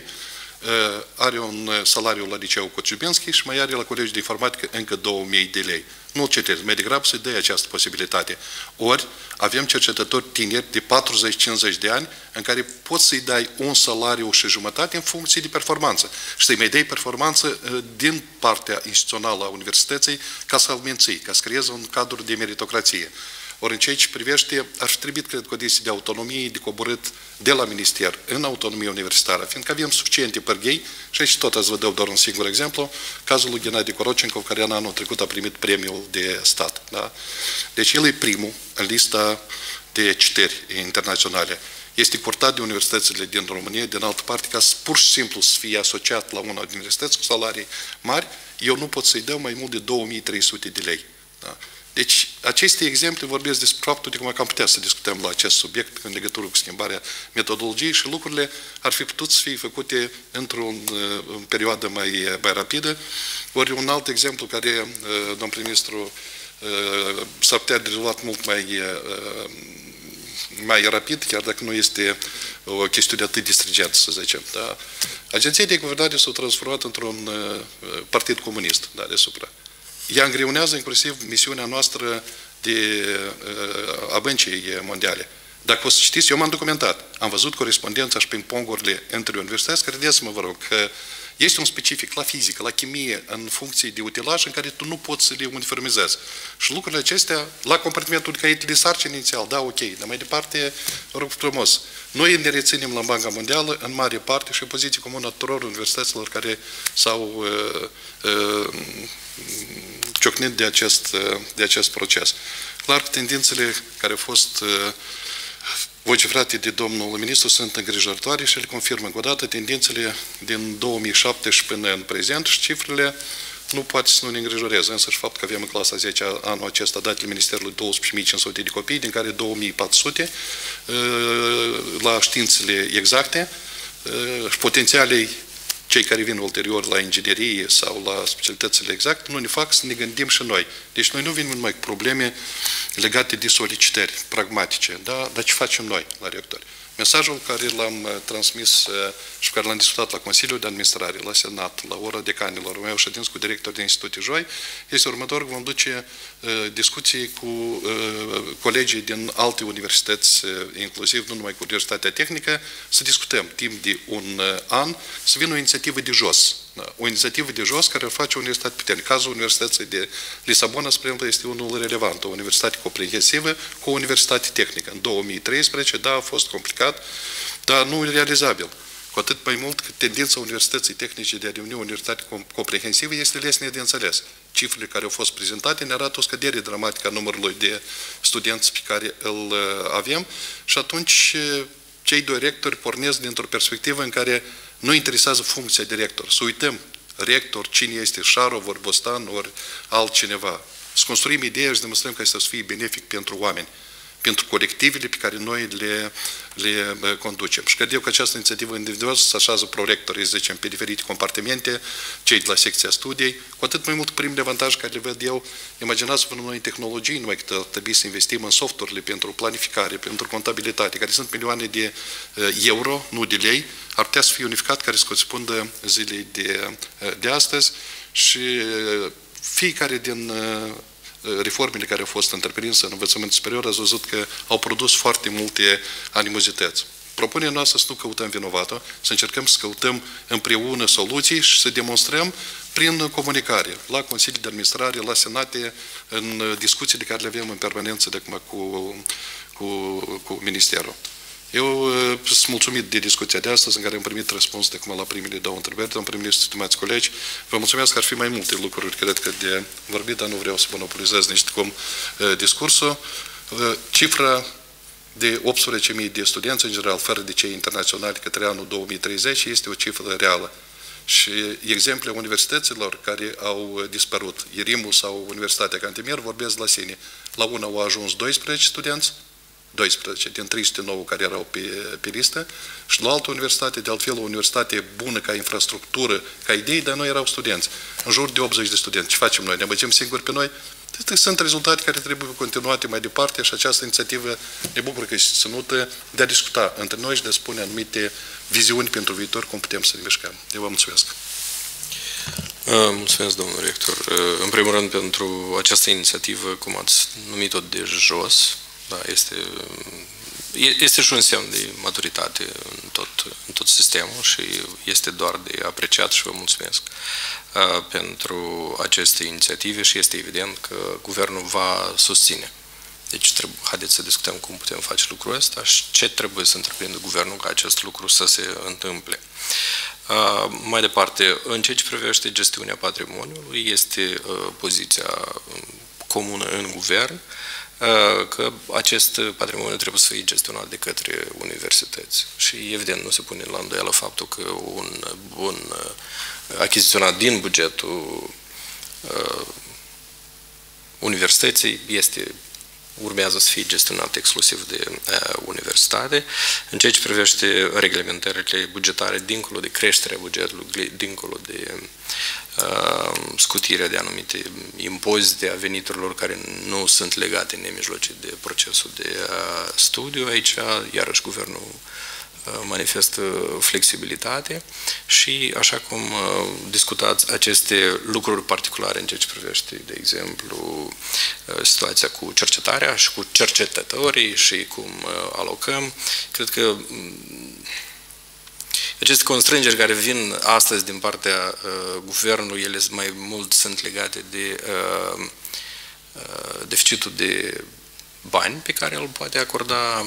Speaker 5: are un salariu la liceul Kociubienski și mai are la Colegiul de Informatică încă 2.000 de lei. Nu-l citesc, mai degrabă să-i dea această posibilitate. Ori avem cercetători tineri de 40-50 de ani în care poți să-i dai un salariu și jumătate în funcție de performanță și să-i mai dai performanță din partea instituțională a universității ca să-l menții, ca să creeze un cadru de meritocrație. Ori în ceea ce privește, ar fi trebuit, cred, condiții de autonomie, de coborât de la minister în autonomie universitară, fiindcă avem suficiente pârghii, și aici tot ați vă dau doar un singur exemplu, cazul lui Gennady Korochenkov, care în anul trecut a primit premiul de stat. Da? Deci el e primul în lista de citări internaționale. Este purtat de universitățile din România, din altă parte, ca să pur și simplu să fie asociat la una din universități cu salarii mari, eu nu pot să-i dau mai mult de 2300 de lei. Da? Deci, aceste exemple vorbesc despre faptul de cum am putea să discutăm la acest subiect în legătură cu schimbarea metodologiei și lucrurile ar fi putut să fie făcute într-o perioadă mai rapidă. Ori un alt exemplu care, domnul prim-ministru, s-ar putea rezolvat mult mai rapid, chiar dacă nu este o chestiune atât de stringentă, să zicem. Da? Agenția de guvernare s-a transformat într-un partid comunist, da, deasupra. Ea îngreunează inclusiv misiunea noastră a Băncii Mondiale. Dacă o să știți, eu m-am documentat. Am văzut corespondența și ping-pongurile între universități. Credeți-mă, vă rog, că este un specific la fizică, la chimie, în funcție de utilaj în care tu nu poți să le uniformizezi. Și lucrurile acestea, la compartimentul de caiete de sarcini inițial, da, ok, dar mai departe, vă rog frumos, noi ne reținem la Banca Mondială, în mare parte, și o poziție comună a tuturor universităților care s-au ciocnit de acest proces. Clar că tendințele care au fost vociferate de domnul ministru sunt îngrijorătoare și le confirmă încă o dată tendințele din 2007 și până în prezent și cifrele nu poate să nu ne îngrijoreze. Însă și faptul că avem în clasa 10 anul acesta datele Ministerului 12.500 de copii, din care 2.400 la științele exacte și potențialei cei care vin ulterior la inginerie sau la specialitățile exacte, nu ne fac să ne gândim și noi. Deci noi nu venim numai cu probleme legate de solicitări pragmatice, da? Dar ce facem noi la rectori? Mesajul care l-am transmis și care l-am discutat la Consiliul de Administrare, la Senat, la ora decanilor, mai au ședinți cu directori de instituții joi, este următor că vom duce discuții cu colegii din alte universități, inclusiv nu numai cu Universitatea Tehnică, să discutăm timp de un an, să vină o inițiativă de jos. O inițiativă de jos care o face o universitate puternică. Cazul Universității de Lisabona, spre exemplu, este unul relevant. O universitate comprehensivă cu o universitate tehnică. În 2013, da, a fost complicat, dar nu realizabil. Cu atât mai mult că tendința Universității Tehnice de a deveni o universitate comprehensivă este lesne de înțeles. Cifrele care au fost prezentate ne arată o scădere dramatică a numărului de studenți pe care îl avem și atunci cei doi rectori pornesc dintr-o perspectivă în care nu interesează funcția de rector. Să uităm rector, cine este Șarov, ori Bostan, ori altcineva. Să construim ideea și să demonstrăm că este să fie benefic pentru oameni, pentru colectivele pe care noi le conducem. Și cred eu că această inițiativă individuală se așează prorectorii, să zicem, pe diferite compartimente, cei de la secția studiei, cu atât mai mult primele avantaje care le văd eu. Imaginați-vă noi în tehnologii, numai că trebuie să investim în software-urile pentru planificare, pentru contabilitate, care sunt milioane de euro, nu de lei, ar putea să fie unificat, care să corespundă zilei de astăzi și fiecare din reformele care au fost întreprinse în învățământul superior, ați văzut că au produs foarte multe animozități. Propunerea noastră să nu căutăm vinovatul, să încercăm să căutăm împreună soluții și să demonstrăm prin comunicare, la Consiliul de Administrare, la Senate, în discuțiile care le avem în permanență de acum cu Ministerul. Eu sunt mulțumit de discuția de astăzi, în care am primit răspuns de acum la primele două întrebări, dar în primele, stimați colegi, vă mulțumesc că ar fi mai multe lucruri, cred că, de vorbit, dar nu vreau să monopolizez nici cum discursul. Cifra de 18.000 de studenți, în general, fără de cei internaționali, către anul 2030, este o cifră reală. Și exemple universităților care au dispărut, IRIM-ul sau Universitatea Cantemir, vorbesc la sine. La una au ajuns 12 studenți, 12 din 309 care erau pe listă, și la altă universitate, de altfel o universitate bună ca infrastructură, ca idei, dar noi erau studenți. În jur de 80 de studenți. Ce facem noi? Ne băgem singuri pe noi? Sunt rezultate care trebuie continuate mai departe și această inițiativă ne bucură că este ținută de a discuta între noi și de a spune anumite viziuni pentru viitor, cum putem să ne mișcăm. Eu vă mulțumesc.
Speaker 1: Mulțumesc, domnul rector. În primul rând, pentru această inițiativă, cum ați numit-o de jos, da, este și un semn de maturitate în tot sistemul și este doar de apreciat și vă mulțumesc pentru aceste inițiative și este evident că guvernul va susține. Deci haideți să discutăm cum putem face lucrul ăsta și ce trebuie să întreprindă guvernul ca acest lucru să se întâmple. Mai departe, în ceea ce privește gestiunea patrimoniului, este poziția comună în guvern că acest patrimoniu trebuie să fie gestionat de către universități. Și evident nu se pune la îndoială faptul că un bun achiziționat din bugetul universității urmează să fie gestionat exclusiv de universitate. În ceea ce privește reglementările bugetare, dincolo de creșterea bugetului, dincolo de scutirea de anumite impozite a veniturilor care nu sunt legate nemijlocit de procesul de studiu, aici iarăși guvernul manifestă flexibilitate și, așa cum discutați aceste lucruri particulare în ceea ce privește, de exemplu, situația cu cercetarea și cu cercetătorii și cum alocăm, cred că aceste constrângeri care vin astăzi din partea guvernului, ele mai mult sunt legate de deficitul de bani pe care îl poate acorda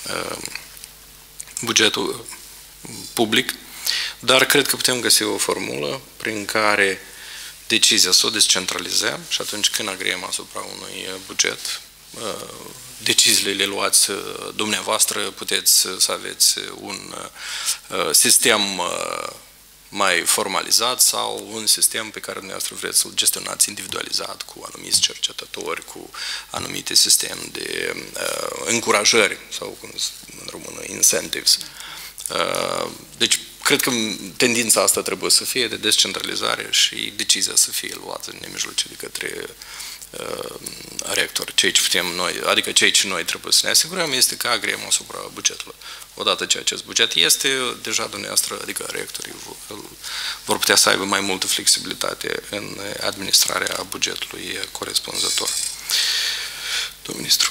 Speaker 1: bugetul public, dar cred că putem găsi o formulă prin care decizia să o descentralizăm și atunci când agriem asupra unui buget, deciziile le luați dumneavoastră, puteți să aveți un sistem mai formalizat sau un sistem pe care dumneavoastră vreți să-l gestionați individualizat cu anumiți cercetători, cu anumite sisteme de încurajări sau, cum în română, incentives. Deci, cred că tendința asta trebuie să fie de descentralizare și decizia să fie luată în nemijlocie de către rector. Ceea ce putem noi, adică ceea ce noi trebuie să ne asigurăm este că agrem asupra bugetului. Odată ce acest buget este, deja dumneavoastră, adică rectorii vor putea să aibă mai multă flexibilitate în administrarea bugetului corespunzător. Domnul ministru.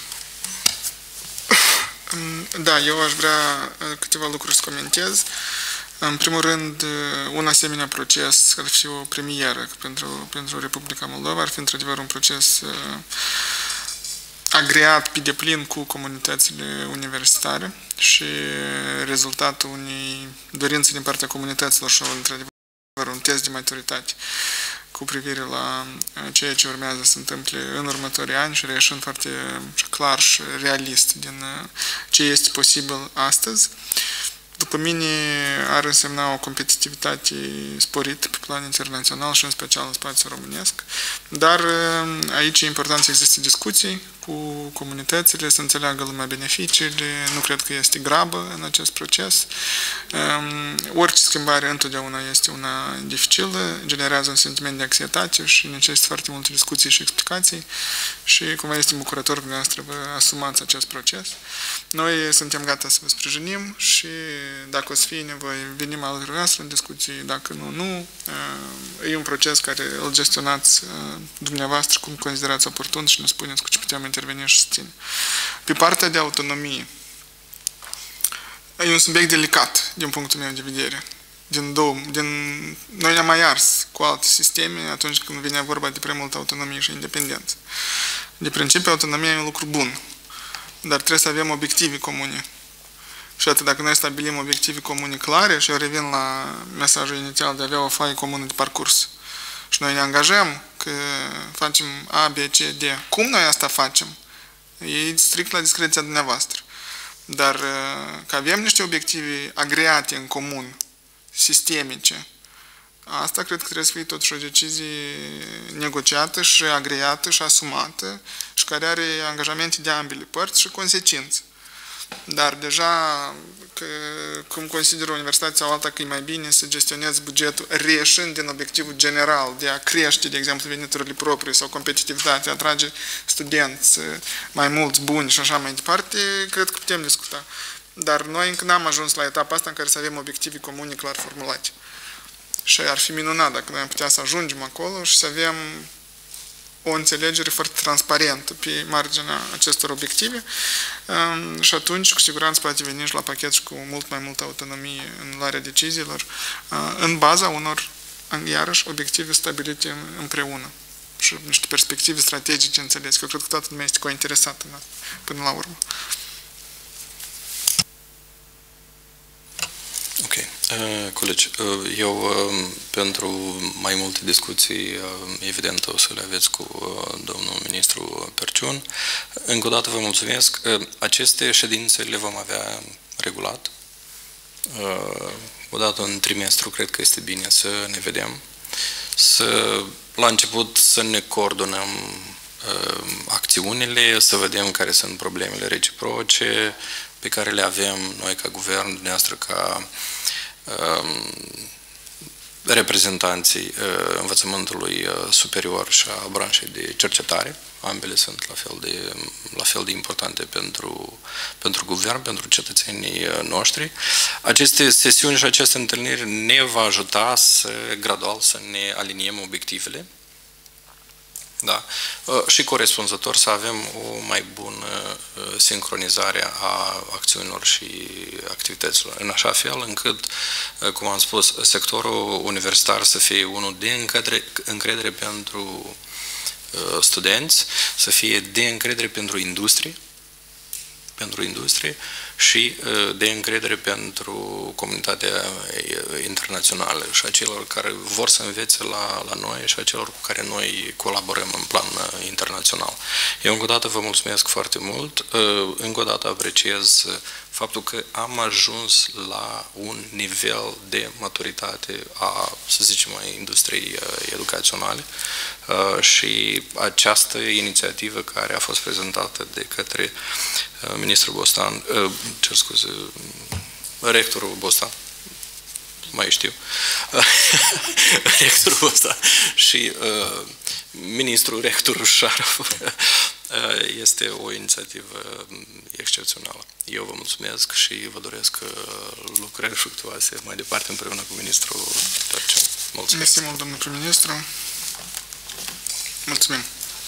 Speaker 3: Da, eu aș vrea câteva lucruri să comentez. În primul rând, un asemenea proces ar fi o premieră pentru Republica Moldova, ar fi într-adevăr un proces agreat pe deplin cu comunitățile universitare și rezultatul unei dorințe din partea comunităților și într-adevăr un test de maturitate cu privire la ceea ce urmează să se întâmple în următorii ani și reieșind foarte clar și realist din ce este posibil astăzi. După mine, ar însemna o competitivitate sporită pe plan internațional și în special în spațiul românesc. Dar aici e important să existe discuții cu comunitățile, să înțeleagă lumea beneficiile. Nu cred că este grabă în acest proces. Orice schimbare întotdeauna este una dificilă, generează un sentiment de anxietate și necesită foarte multe discuții și explicații. Și cum este bucurător că dumneavoastră vă asumați acest proces. Noi suntem gata să vă sprijinim și dacă o să fie nevoie, venim alături dumneavoastră în discuții, dacă nu. E un proces care îl gestionați dumneavoastră cum considerați oportun și ne spuneți cu ce putem interveni și susține. Pe partea de autonomie, e un subiect delicat din punctul meu de vedere. Noi ne-am mai ars cu alte sisteme atunci când vine vorba de prea multă autonomie și independență. De principiu, autonomia e un lucru bun, dar trebuie să avem obiective comune. Și atât dacă noi stabilim obiective comune clare, și eu revin la mesajul inițial de a avea o foaie comună de parcurs, și noi ne angajăm că facem A, B, C, D. Cum noi asta facem? E strict la discreția dumneavoastră. Dar că avem niște obiective agreate în comun, sistemice, asta cred că trebuie să fie totuși o decizie negociată și agreată și asumată și care are angajamente de ambele părți și consecințe. Dar deja, cum consideră universitatea sau alta că e mai bine să gestionezi bugetul reieșind din obiectivul general de a crește, de exemplu, veniturile proprii sau competitivitatea, atrage studenți mai mulți, buni și așa mai departe, cred că putem discuta. Dar noi încă n-am ajuns la etapa asta în care să avem obiective comune clar formulate. Și ar fi minunat dacă noi am putea să ajungem acolo și să avem o înțelegere foarte transparentă pe marginea acestor obiective și atunci, cu siguranță, poate veni și la pachet și cu mult mai multă autonomie în luarea deciziilor, în baza unor, iarăși, obiective stabilite împreună și niște perspective strategice înțelese. Eu cred că toată lumea este cointeresată până la urmă.
Speaker 1: Ok. Colegi, eu pentru mai multe discuții, evident, o să le aveți cu domnul ministru Perciun. Încă o dată vă mulțumesc. Aceste ședințe le vom avea regulat. Odată în trimestru, cred că este bine să ne vedem. La început să ne coordonăm acțiunile, să vedem care sunt problemele reciproce pe care le avem noi ca guvern, dumneavoastră ca reprezentanții învățământului superior și a branșei de cercetare. Ambele sunt la fel de importante pentru guvern, pentru cetățenii noștri. Aceste sesiuni și aceste întâlniri ne va ajuta gradual să ne aliniem obiectivele. Da. Și corespunzător să avem o mai bună sincronizare a acțiunilor și activităților, în așa fel încât, cum am spus, sectorul universitar să fie unul de încredere pentru studenți, să fie de încredere pentru industrie și de încredere pentru comunitatea internațională și a celor care vor să învețe la noi și a celor cu care noi colaborăm în plan internațional. Eu încă o dată vă mulțumesc foarte mult, încă o dată apreciez faptul că am ajuns la un nivel de maturitate a, să zicem, a industriei educaționale și această inițiativă care a fost prezentată de către ministrul Bostan, cer scuze, rectorul Bostan, mai știu, rectorul ăsta și ministrul rectorul Șarov. Este o inițiativă excepțională. Eu vă mulțumesc și vă doresc lucrări fructuoase mai departe împreună cu ministrul Tărcea. Mulțumesc.
Speaker 3: Mersi mult, domnul prim-ministru. Mulțumim.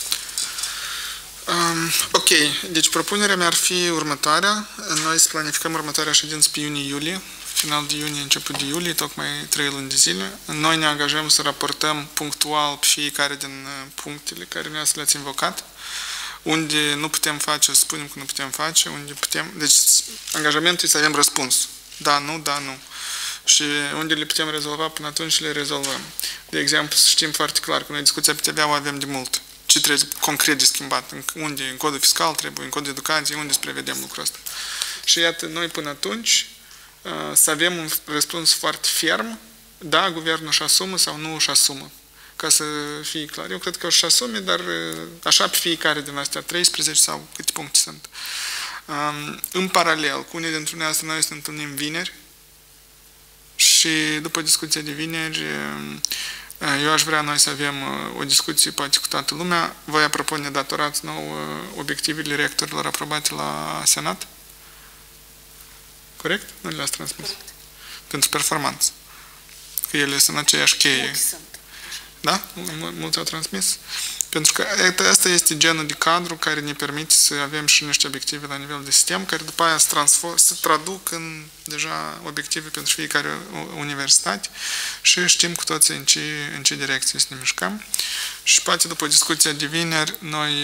Speaker 3: Ok, deci propunerea mea ar fi următoarea. Noi să planificăm următoarea ședință pe iunie-iulie, final de iunie, început de iulie, tocmai 3 luni de zile. Noi ne angajăm să raportăm punctual pe fiecare din punctele care noi le-ați invocat. Unde nu putem face, o spunem că nu putem face, unde putem... Deci angajamentul este să avem răspuns. Da, nu, da, nu. Și unde le putem rezolva până atunci le rezolvăm. De exemplu, să știm foarte clar că noi discuția pe TVA o avem de mult. Ce trebuie concret de schimbat? Unde? În codul fiscal trebuie, în codul de educație, unde să prevedem lucrul ăsta. Și iată, noi până atunci să avem un răspuns foarte ferm, da, guvernul își asumă sau nu își asumă. Ca să fie clar. Eu cred că își asume, dar așa pe fiecare din astea 13 sau câte puncte sunt. În paralel, cu unii dintre noi să ne întâlnim vineri și după discuția de vineri eu aș vrea noi să avem o discuție poate cu toată lumea. Voi apropo ne datorați nou obiectivele rectorilor aprobate la Senat? Corect? Nu le-ați transmis? Corect. Pentru performanță. Că ele sunt aceeași cheie. Da? Mulți au transmis? Pentru că asta este genul de cadru care ne permite să avem și niște obiective la nivel de sistem, care după aia se traduc în deja obiective pentru fiecare universitate și știm cu toții în ce direcție să ne mișcăm. Și poate după discuția de vineri, noi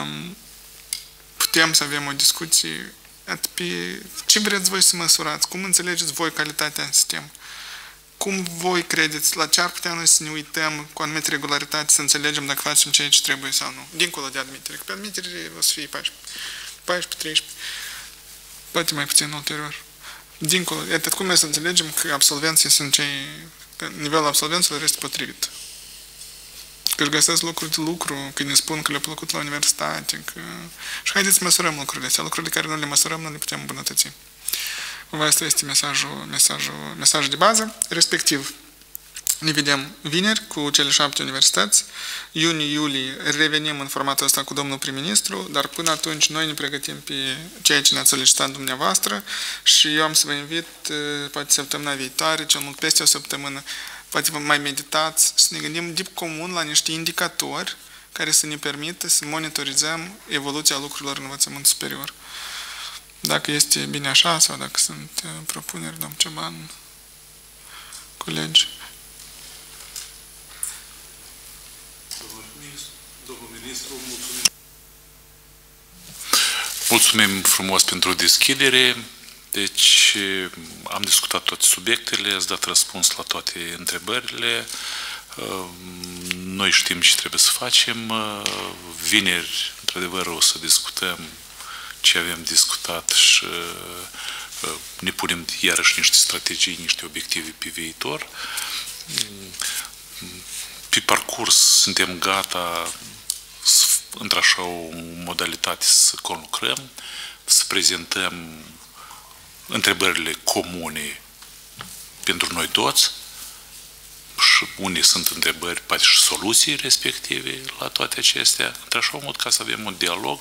Speaker 3: putem să avem o discuție pe ce vreți voi să măsurați, cum înțelegeți voi calitatea în sistem. Cum voi credeți, la ce ar putea noi să ne uităm cu anumită regularitate, să înțelegem dacă facem ceea ce trebuie sau nu? Dincolo de admitere, că pe admitere o să fie 14, 13, poate mai puțin ulterior. Dincolo, atât cum să înțelegem că absolvenții sunt cei, că nivelul absolvenților este potrivit. Că își găsesc lucruri de lucru, că ne spun că le-a plăcut la universitate, că... Și haideți să măsurăm lucrurile astea, lucrurile care nu le măsurăm, nu le putem îmbunătăți. Asta este mesajul de bază, respectiv ne vedem vineri cu cele 7 universități, iunie-iulie revenim în formatul ăsta cu domnul prim-ministru, dar până atunci noi ne pregătim pe ceea ce ne-ați solicitat dumneavoastră și eu am să vă invit, poate săptămâna viitoare, cel mult peste o săptămână, poate vă mai meditați, să ne gândim deep comun la niște indicatori care să ne permită să monitorizăm evoluția lucrurilor în învățământ superior. Dacă este bine așa sau dacă sunt propuneri, domn Ceban, colegi.
Speaker 2: Domnul ministru, mulțumim. Mulțumim frumos pentru deschidere. Deci am discutat toate subiectele, ați dat răspuns la toate întrebările. Noi știm ce trebuie să facem. Vineri, într-adevăr, o să discutăm ce avem discutat și ne punem iarăși niște strategii, niște obiective pe viitor. Pe parcurs suntem gata într-așa o modalitate să conlucrăm, să prezentăm întrebările comune pentru noi toți și unde sunt întrebări, poate și soluții respective la toate acestea, într-așa un mod ca să avem un dialog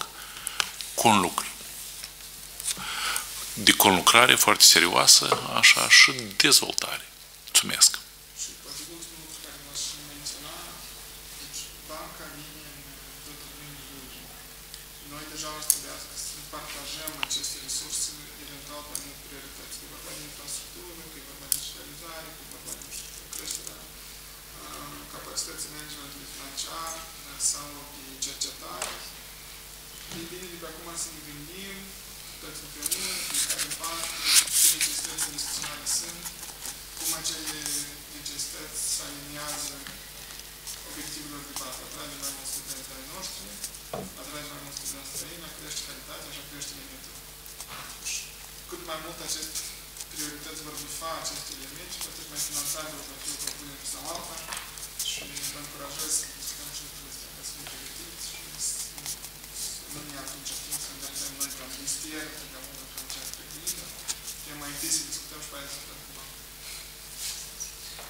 Speaker 2: de conlucrare foarte serioasă, așa, și dezvoltare. Mulțumesc!
Speaker 3: Și poate ultimul lucru care v-aș menționa, deci banca vine în tot iunie. Noi deja ar trebui să partajăm aceste resurse, eventual pe anumite priorități. Că e vorba de infrastructură, că e vorba de digitalizare, că e vorba de creșterea capacității managementului financiar sau de cercetare. E bine de pe acum să ne gândim toți împreună, fiecare în parte, ce necesități instituționale sunt, cum acele necesități se aliniază obiectivelor de bază. Atrage mai mulți studenți ai noștri, atrage mai mulți studenți străini, crește calitatea și crește limitul. Cât mai mult aceste priorități vor bifa aceste limite, cu atât mai finanțabil va fi o propunere sau alta și vă încurajez să discutăm și lucrurile astea, ca să fim pregătiți și nu ne atunci timp să îndreptăm noi ca minister, totdeauna ca ce ar trebui, dar e mai întâi să discutăm și pe aia să dăm cu bani.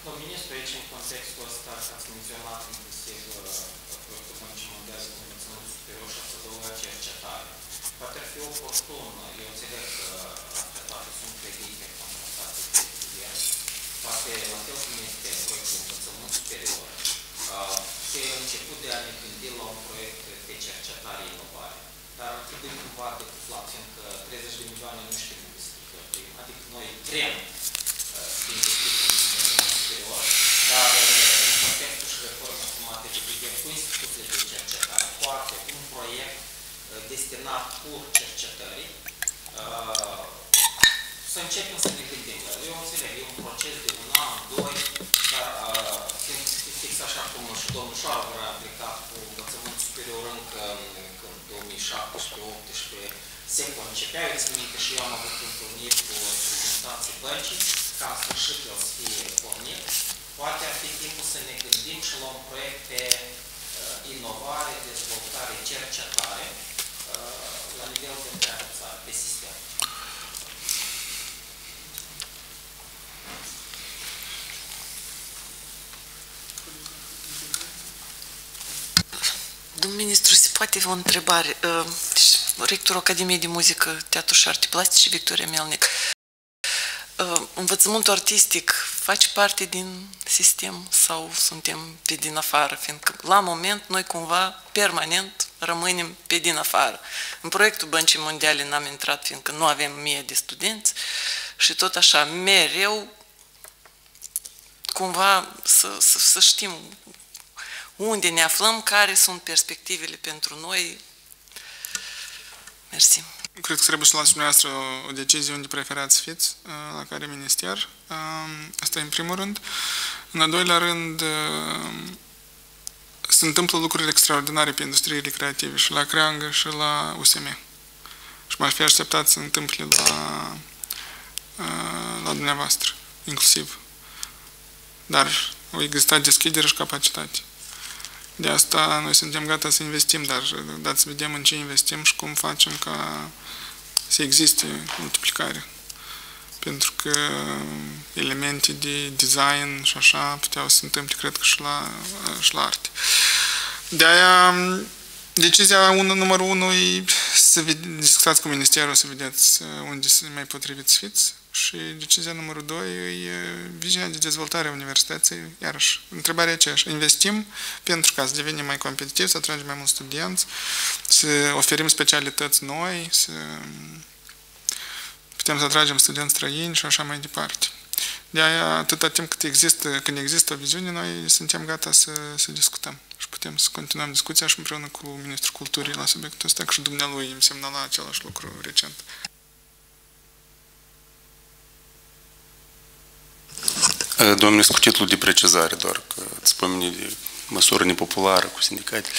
Speaker 4: Domnul ministru, aici, în contextul ăsta, ați menționat inclusiv proiectul Băncii Mondiale de Învățământ Superior și ați adăugat cercetare. Poate ar fi oportun, eu înțeleg că astea toate sunt credite contrastate de estudianți, poate la fel cum este proiectul Învățământ Superior, se început de a ne gândi la un proiect de cercetare-inovare, dar ar trebui cumva decuplat, fiindcă 30 de milioane nu știm cum să cheltuim, adică noi vrem să investim în învățământ superior, dar în contextul și reformei asumate de guvern cu instituțiile de cercetare, poate un proiect destinat pur cercetării, să începem să ne gândim la el. Eu înțeleg, e un proces de un an, doi, dar fix așa cum și domnul Șarver a aplicat cu învățământ superior încă în 2017-2018, se concepea, eu țin minte și eu am avut întâlniri cu reprezentanții băncii, ca în sfârșit el să fie pornit. Poate ar fi timpul să ne gândim și la un proiect pe inovare, dezvoltare, cercetare la nivel de întreagă țară, pe sistem.
Speaker 6: Domnul ministru, se poate o întrebare. Rectorul Academiei de Muzică, Teatru și Arte Plastice, Victoria Melnic. Învățământul artistic face parte din sistem sau suntem pe din afară? Fiindcă la moment noi cumva permanent rămânem pe din afară. În proiectul Băncii Mondiale n-am intrat fiindcă nu avem 1000 de studenți și tot așa mereu cumva să știm unde ne aflăm, care sunt perspectivele pentru noi. Mersi.
Speaker 3: Cred că trebuie să luați dumneavoastră o decizie unde preferați să fiți, la care minister. Asta e în primul rând. În al doilea rând, se întâmplă lucruri extraordinare pe industriile creative și la Creangă și la USM. Și m-aș fi așteptat să se întâmple la dumneavoastră, inclusiv. Dar au existat deschidere și capacitate. De asta noi suntem gata să investim, dar dați să vedem în ce investim și cum facem ca să existe multiplicare. Pentru că elemente de design și așa puteau să se întâmple, cred că și la arte. De-aia, decizia numărul 1 e să discutați cu Ministerul, să vedeți unde se mai potrivit să fiți. Și decizia numărul 2 e viziunea de dezvoltare a universității. Iarăși, întrebarea e aceeași. Investim pentru ca să devenim mai competitivi, să atragem mai mulți studenți, să oferim specialități noi, să putem să atragem studenți străini și așa mai departe. De-aia, atâta timp când există o viziune, noi suntem gata să discutăm. Și putem să continuăm discuția și împreună cu Ministrul Culturii la subiectul ăsta, că și dumnealui îmi semnala același lucru recent.
Speaker 7: Domnule, cu titlul de precizare, doar că îți spomeni de măsură nepopulară cu sindicate.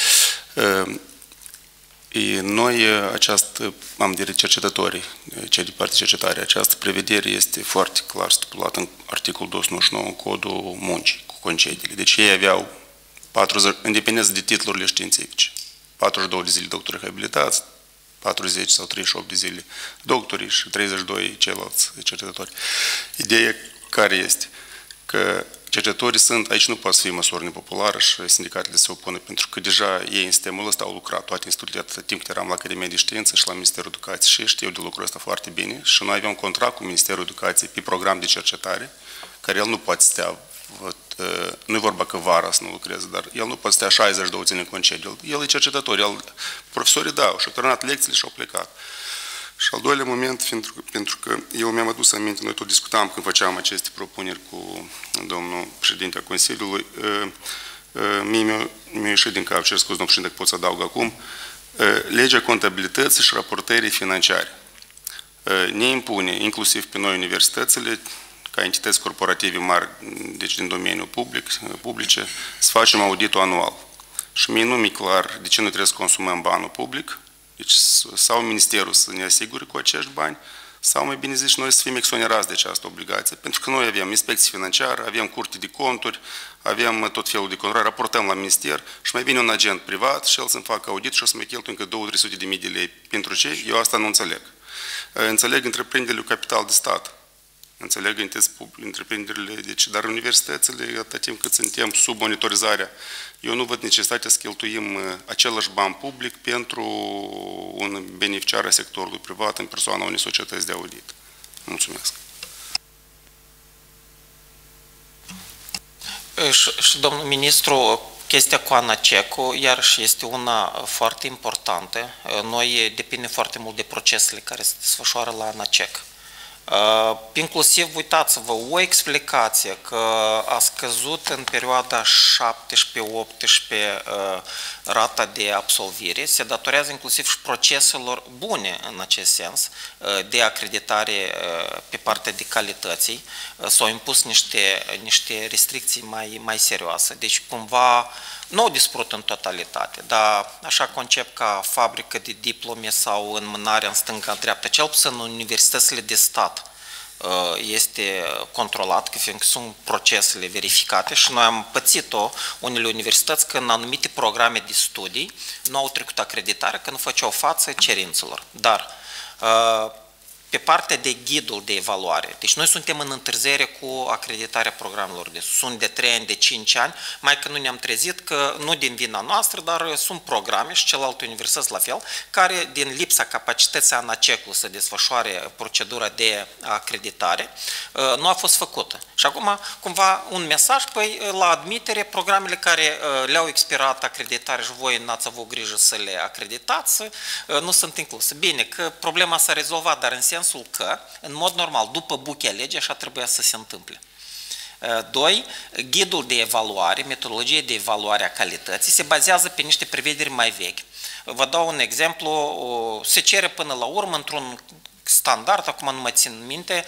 Speaker 7: Noi, am de cercetătorii, cei de parte cercetare, această prevedere este foarte clar stipulată în articolul 299 în Codul Muncii, cu concediile. Deci ei aveau, independență de titlurile științifice, 42 de zile doctori habilitați, 40 sau 38 de zile doctorii și 32 ceilalți cercetători. Ideea care este? Că cercetătorii sunt, aici nu poate să fie măsură nepopulară și sindicatele se opună, pentru că deja ei în sistemul ăsta au lucrat, toate instituțiile, atâta timp cât eram la Academia de Știință și la Ministerul Educației și știu de lucrul ăsta foarte bine și noi avem contract cu Ministerul Educației pe program de cercetare, care el nu poate stea, nu e vorba că vara să nu lucreze, dar el nu poate stea 62 zile în concediu, el e cercetător, profesorii și-au terminat lecțiile și-au plecat. Și al doilea moment, pentru că eu mi-am adus aminte, noi tot discutam când făceam aceste propuneri cu domnul președinte al Consiliului, mi-a ieșit din cap, cer scuze, domnul președinte, că pot să adaug acum, legea contabilității și raportării financiare. Ne impune, inclusiv pe noi universitățile, ca entități corporative mari, deci din domeniul publice, să facem auditul anual. Și mie nu mi-e clar de ce nu trebuie să consumăm banul public. Deci sau Ministerul să ne asigure cu acești bani, sau mai bine zis noi să fim exonerați de această obligație. Pentru că noi avem inspecție financiară, avem curte de conturi, avem tot felul de controle, raportăm la minister și mai vine un agent privat și el să-mi facă audit și o să mai cheltuie încă 200-300 de mii de lei. Pentru ce? Eu asta nu înțeleg. Înțeleg întreprinderile cu capital de stat. înțeleg întreprinderile, deci, dar universitățile, atât timp cât suntem sub monitorizarea, eu nu văd necesitatea să cheltuim același bani public pentru un beneficiar al sectorului privat în persoana unei societăți de audit. Mulțumesc.
Speaker 4: Și domnul ministru, chestia cu ANACEC-ul, iarăși este una foarte importantă. Noi depinde foarte mult de procesele care se desfășoară la ANACEC. Inclusiv, uitați-vă, o explicație că a scăzut în perioada 17-18 rata de absolvire se datorează inclusiv și proceselor bune în acest sens de acreditare pe partea de calității. S-au impus niște restricții mai serioase. Deci cumva nu au dispărut în totalitate, dar așa concept ca fabrică de diplome sau înmânarea în stânga-dreapta, cel puțin în universitățile de stat este controlat, că fiindcă sunt procesele verificate și noi am pățit-o unele universități că în anumite programe de studii nu au trecut acreditare, că nu făceau față cerințelor. Dar pe partea de ghidul de evaluare, deci noi suntem în întârziere cu acreditarea programelor de sunt de 3 ani, de 5 ani, mai că nu ne-am trezit că nu din vina noastră, dar sunt programe și celelalte universități la fel, care din lipsa capacității ANACEC-ului să desfășoare procedura de acreditare, nu a fost făcută. Și acum, cumva, un mesaj, păi, la admitere, programele care le-au expirat acreditare și voi n-ați avut grijă să le acreditați, nu sunt incluse. Bine, că problema s-a rezolvat, dar în sensul că, în mod normal, după buchea legii, așa trebuia să se întâmple. 2. Ghidul de evaluare, metodologie de evaluare a calității, se bazează pe niște prevederi mai vechi. Vă dau un exemplu, se cere până la urmă, într-un standard, acum nu mă țin minte,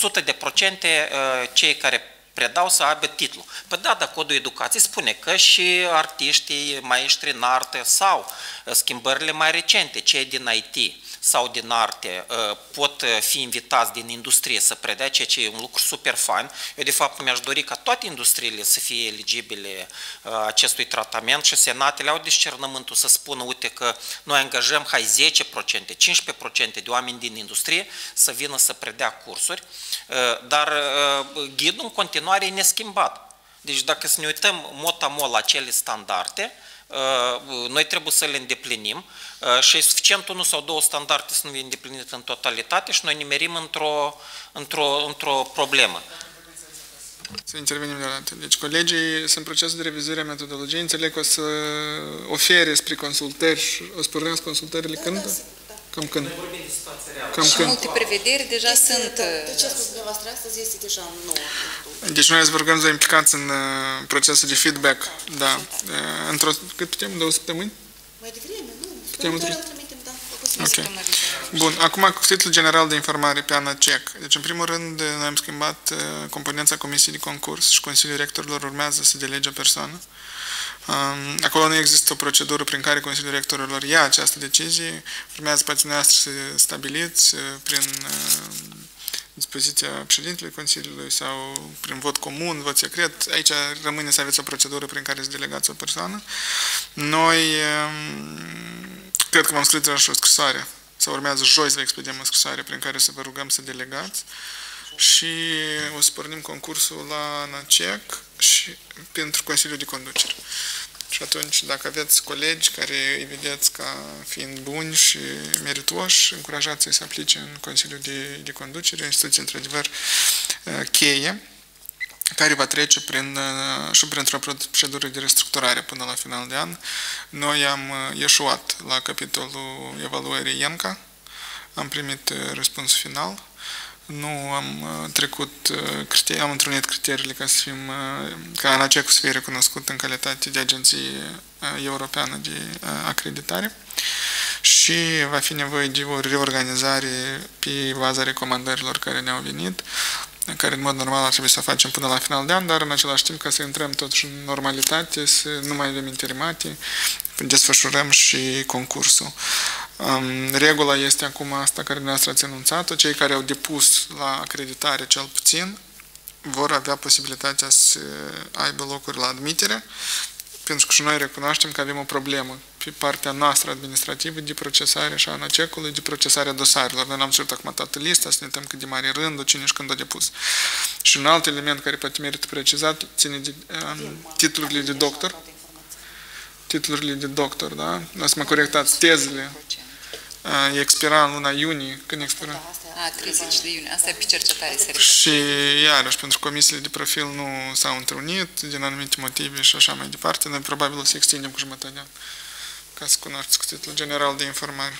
Speaker 4: 100% cei care predau să aibă titlu. Păi da, dar codul educației spune că și artiștii, maestri în artă sau schimbările mai recente, cei din IT sau din arte, pot fi invitați din industrie să predea, ceea ce e un lucru super fain. Eu, de fapt, mi-aș dori ca toate industriile să fie eligibile acestui tratament și senatele au discernământul să spună, uite că noi angajăm 10%, 15% de oameni din industrie să vină să predea cursuri, dar ghidul în continuare e neschimbat. Deci dacă să ne uităm mot-a-mot la acele standarde, noi trebuie să le îndeplinim și e suficient 1 sau 2 standarde să nu fie îndeplinite în totalitate și noi nimerim într-o problemă.
Speaker 3: Să intervenim deodată. Deci colegii sunt în procesul de revizuire a metodologiei, înțeleg că o să ofere spre consultări și o să pornească consultările când? Cam când?
Speaker 8: Și multe prevederi deja sunt...
Speaker 9: Ce spus dumneavoastră astăzi este deja nou.
Speaker 3: Deci noi vă rugăm să implicați în procesul de feedback. Da. Cât putem? 2 săptămâni?
Speaker 9: Mai devreme, nu?
Speaker 3: Putem într-o...
Speaker 8: Ok.
Speaker 3: Bun. Acum, cu titlul general de informare pe ANACEC. Deci, în primul rând, noi am schimbat componența Comisiei de Concurs și Consiliul Rectorilor urmează să delege o persoană. Acolo nu există o procedură prin care Consiliul Rectorilor ia această decizie. Urmează pe dumneavoastră să stabiliți prin dispoziția președintelui Consiliului sau prin vot comun, vot secret. Aici rămâne să aveți o procedură prin care să delegați o persoană. Noi cred că v-am scris deja și o scrisoare, sau urmează joi să vă expediem o scrisoare prin care să vă rugăm să delegați și o să pornim concursul la ANACEC și pentru Consiliul de Conducere. Și atunci, dacă aveți colegi care îi vedeți ca fiind buni și meritoși, încurajați-i să aplice în Consiliul de Conducere, o instituție într-adevăr cheie, care va trece și printr-o procedură de restructurare până la final de an. Noi am ieșuat la capitolul evaluării IENCA, am primit răspunsul final, nu am trecut, am întrunit criteriile ca ANACEC să fie recunoscut în calitate de agenție europeană de acreditare și va fi nevoie de o reorganizare pe baza recomandărilor care ne-au venit, care în mod normal ar trebui să o facem până la final de an, dar în același timp ca să intrăm totuși în normalitate, să nu mai avem interimate, desfășurăm și concursul. Regula este acum asta care dumneavoastră ați anunțat-o, cei care au depus la acreditare cel puțin vor avea posibilitatea să aibă locuri la admitere, pentru că și noi recunoaștem că avem o problemă pe pe partea noastră administrativă de procesare și a ANACEC-ului, de procesarea dosarelor. Noi n-am cerut acum toată lista, să ne uităm cât de mare rândul, cine și când a depus. Și un alt element care poate merită precizat ține de titlurile de doctor. Titlurile de doctor, da? O să mă corectați, tezele. Expira în luna iunie. Când expira?
Speaker 8: 30 de iunie. Asta e pe cercetare se referă.
Speaker 3: Și iarăși, pentru comisiile de profil nu s-au întrunit din anumite motive și așa mai departe. Noi probabil o să extindem cu jumătate de an, ca să cunoașteți cu titlul general de informare.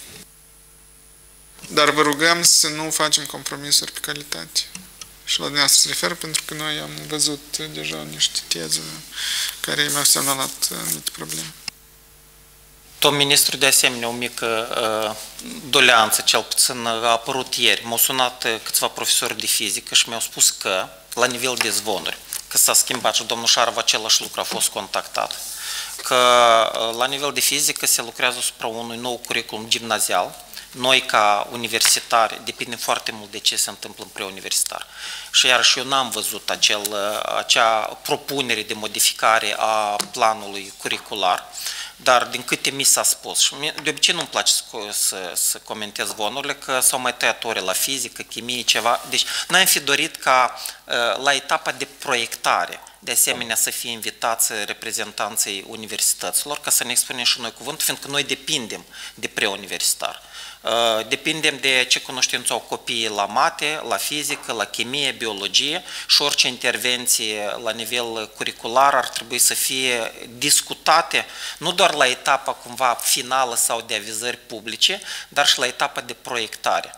Speaker 3: Dar vă rugăm să nu facem compromisuri pe calitate. Și la dumneavoastră se referă, pentru că noi am văzut deja niște teze care mi-au semnalat anumite probleme.
Speaker 4: Domnul ministru, de asemenea, o mică doleanță, cel puțin a apărut ieri. M-au sunat câțiva profesori de fizică și mi-au spus că, la nivel de zvonuri, că s-a schimbat și domnul Șarov același lucru a fost contactat, că la nivel de fizică se lucrează asupra unui nou curriculum gimnazial. Noi, ca universitari, depinde foarte mult de ce se întâmplă în preuniversitar. Și iarăși eu n-am văzut acea propunere de modificare a planului curricular, dar din câte mi s-a spus, și de obicei nu-mi place să comentez zvonurile, că s-au mai tăiat ore la fizică, chimie, ceva. Deci noi am fi dorit ca la etapa de proiectare, de asemenea să fie invitați reprezentanții universităților, ca să ne expunem și noi cuvântul, fiindcă noi depindem de preuniversitar. Depindem de ce cunoștință au copiii la mate, la fizică, la chimie, biologie și orice intervenție la nivel curricular ar trebui să fie discutate nu doar la etapa cumva finală sau de avizări publice, dar și la etapa de proiectare.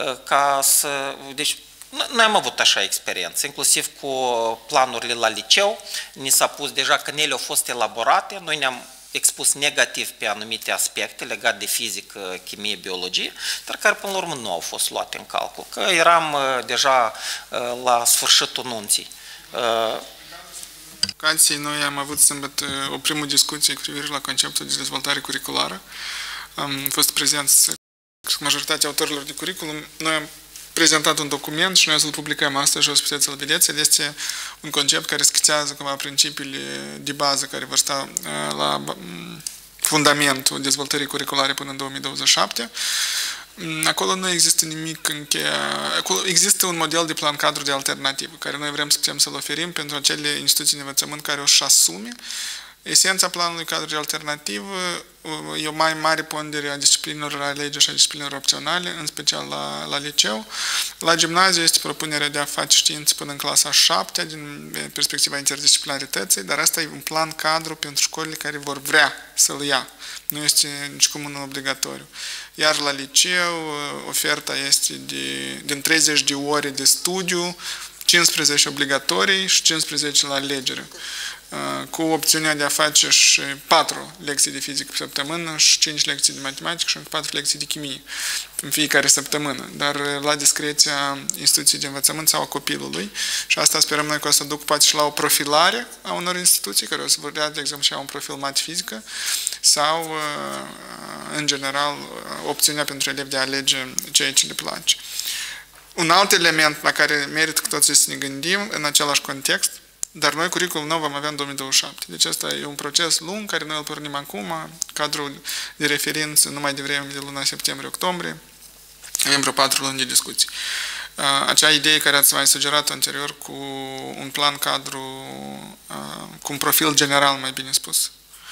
Speaker 4: Deci, noi am avut așa experiență, inclusiv cu planurile la liceu, ni s-a pus deja că ele au fost elaborate, noi ne-am expus negativ pe anumite aspecte legate de fizică, chimie, biologie, dar care până la urmă nu au fost luate în calcul, că eram deja la sfârșitul nunții.
Speaker 3: Noi am avut sâmbătă o primă discuție cu privire la conceptul de dezvoltare curriculară. Am fost prezenți majoritatea autorilor de curriculum. Noi am prezentat un document și noi o să-l publicăm astăzi și o să puteți să-l vedeți. El este un concept care schițează cumva principiile de bază care vor sta la fundamentul dezvoltării curriculare până în 2027. Acolo nu există nimic încheiat. Acolo există un model de plan cadru de alternativă, care noi vrem să putem să-l oferim pentru acele instituții de învățământ care o să asume. Esența planului cadru de alternativă e o mai mare pondere a disciplinelor la lege și a disciplinelor opționale, în special la liceu. La gimnaziu este propunerea de a face științe până în clasa 7 din perspectiva interdisciplinarității, dar asta e un plan cadru pentru școlile care vor vrea să-l ia. Nu este nici cum unul obligatoriu. Iar la liceu oferta este din 30 de ore de studiu, 15 obligatorii și 15 la alegere, cu opțiunea de a face și 4 lecții de fizică pe săptămână și 5 lecții de matematică și 4 lecții de chimie în fiecare săptămână, dar la discreția instituției de învățământ sau a copilului. Și asta sperăm noi că o să duc poate și la o profilare a unor instituții care o să vor dea, de exemplu, și un profil mat-fizică sau, în general, opțiunea pentru elevi de a alege ceea ce le place. Un alt element la care merită cu toții să ne gândim în același context, dar noi curriculul nou vom avea în 2027. Deci asta e un proces lung care noi îl pornim acum, cadrul de referință numai devreme de luna septembrie-octombrie. Avem vreo 4 luni de discuții. Acea idee care ați mai sugerat anterior cu un plan cadru, cu un profil general, mai bine spus.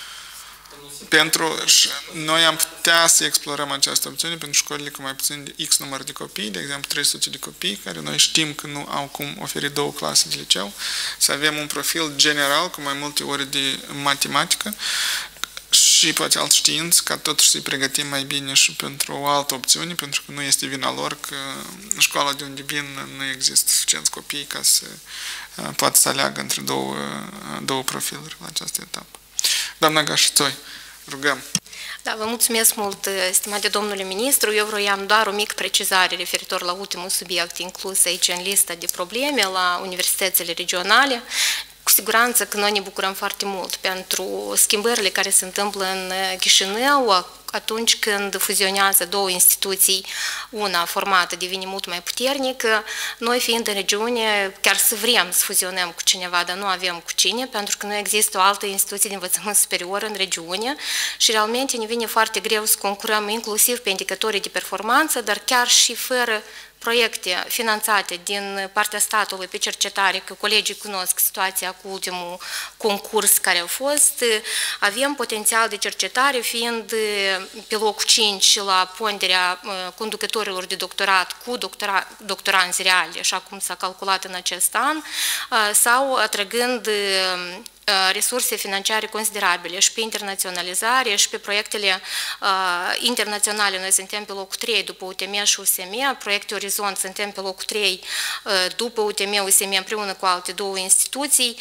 Speaker 3: Noi am putea să explorăm această opțiune pentru școlile cu mai puțin de X număr de copii, de exemplu 300 de copii, care noi știm că nu au cum oferi 2 clase de liceu, să avem un profil general cu mai multe ore de matematică și poate alt știință, ca totuși să-i pregătim mai bine și pentru o altă opțiune, pentru că nu este vina lor că în școala de unde vin nu există suficienți copii ca să poată să aleagă între două profiluri la această etapă. Doamna Gașițoi, rugăm.
Speaker 10: Da, vă mulțumesc mult, stimate domnule ministru. Eu vroiam doar o mică precizare referitor la ultimul subiect inclus aici în lista de probleme la universitățile regionale. Cu siguranță că noi ne bucurăm foarte mult pentru schimbările care se întâmplă în Chișinău, atunci când fuzionează două instituții, una formată devine mult mai puternică. Noi fiind în regiune, chiar să vrem să fuzionăm cu cineva, dar nu avem cu cine, pentru că nu există o altă instituție de învățământ superior în regiune și realmente ne vine foarte greu să concurăm inclusiv pe indicatorii de performanță, dar chiar și fără proiecte finanțate din partea statului pe cercetare, că colegii cunosc situația cu ultimul concurs care a fost, avem potențial de cercetare, fiind pe locul 5 la ponderea conducătorilor de doctorat cu doctoranți reali, așa cum s-a calculat în acest an, sau atrăgând resurse financiare considerabile și pe internaționalizare și pe proiectele internaționale. Noi suntem pe locul 3 după UTM și USM, proiectul Orizont suntem pe locul 3 după UTM, USM împreună cu alte două instituții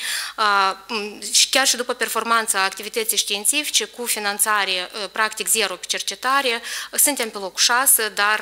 Speaker 10: și chiar și după performanța activității științifice cu finanțare practic zero pe cercetare, suntem pe locul 6, dar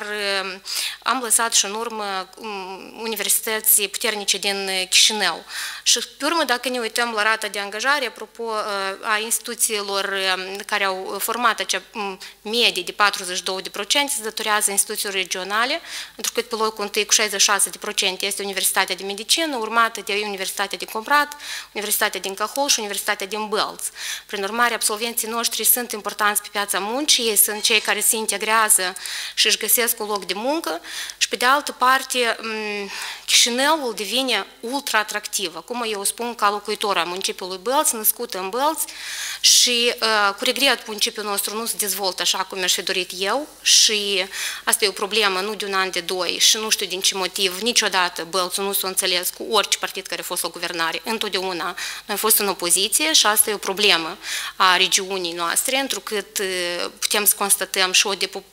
Speaker 10: am lăsat și în urmă universități puternice din Chișinău. Și pe urmă, dacă ne uităm la rata de angajare, apropo a instituțiilor care au format acea medie de 42%, se datorează instituțiilor regionale, pentru că pe locul întâi cu 66% este Universitatea de Medicină, urmată de Universitatea din Comprat, Universitatea din Cahol și Universitatea din Bălț. Prin urmare, absolvenții noștri sunt importanți pe piața muncii, ei sunt cei care se integrează și își găsesc un loc de muncă și, pe de altă parte, Chișinăul devine ultra-atractiv. Acum eu spun ca locuitor a municipiului Bălț, născut în Bălț și cu regret municipiul nostru nu se dezvoltă așa cum mi-aș fi dorit eu și asta e o problemă nu de un an, de doi și nu știu din ce motiv, niciodată Bălțul nu s-a înțeles cu orice partid care a fost la guvernare. Întotdeauna noi am fost în opoziție și asta e o problemă a regiunii noastre, întrucât putem să constatăm și o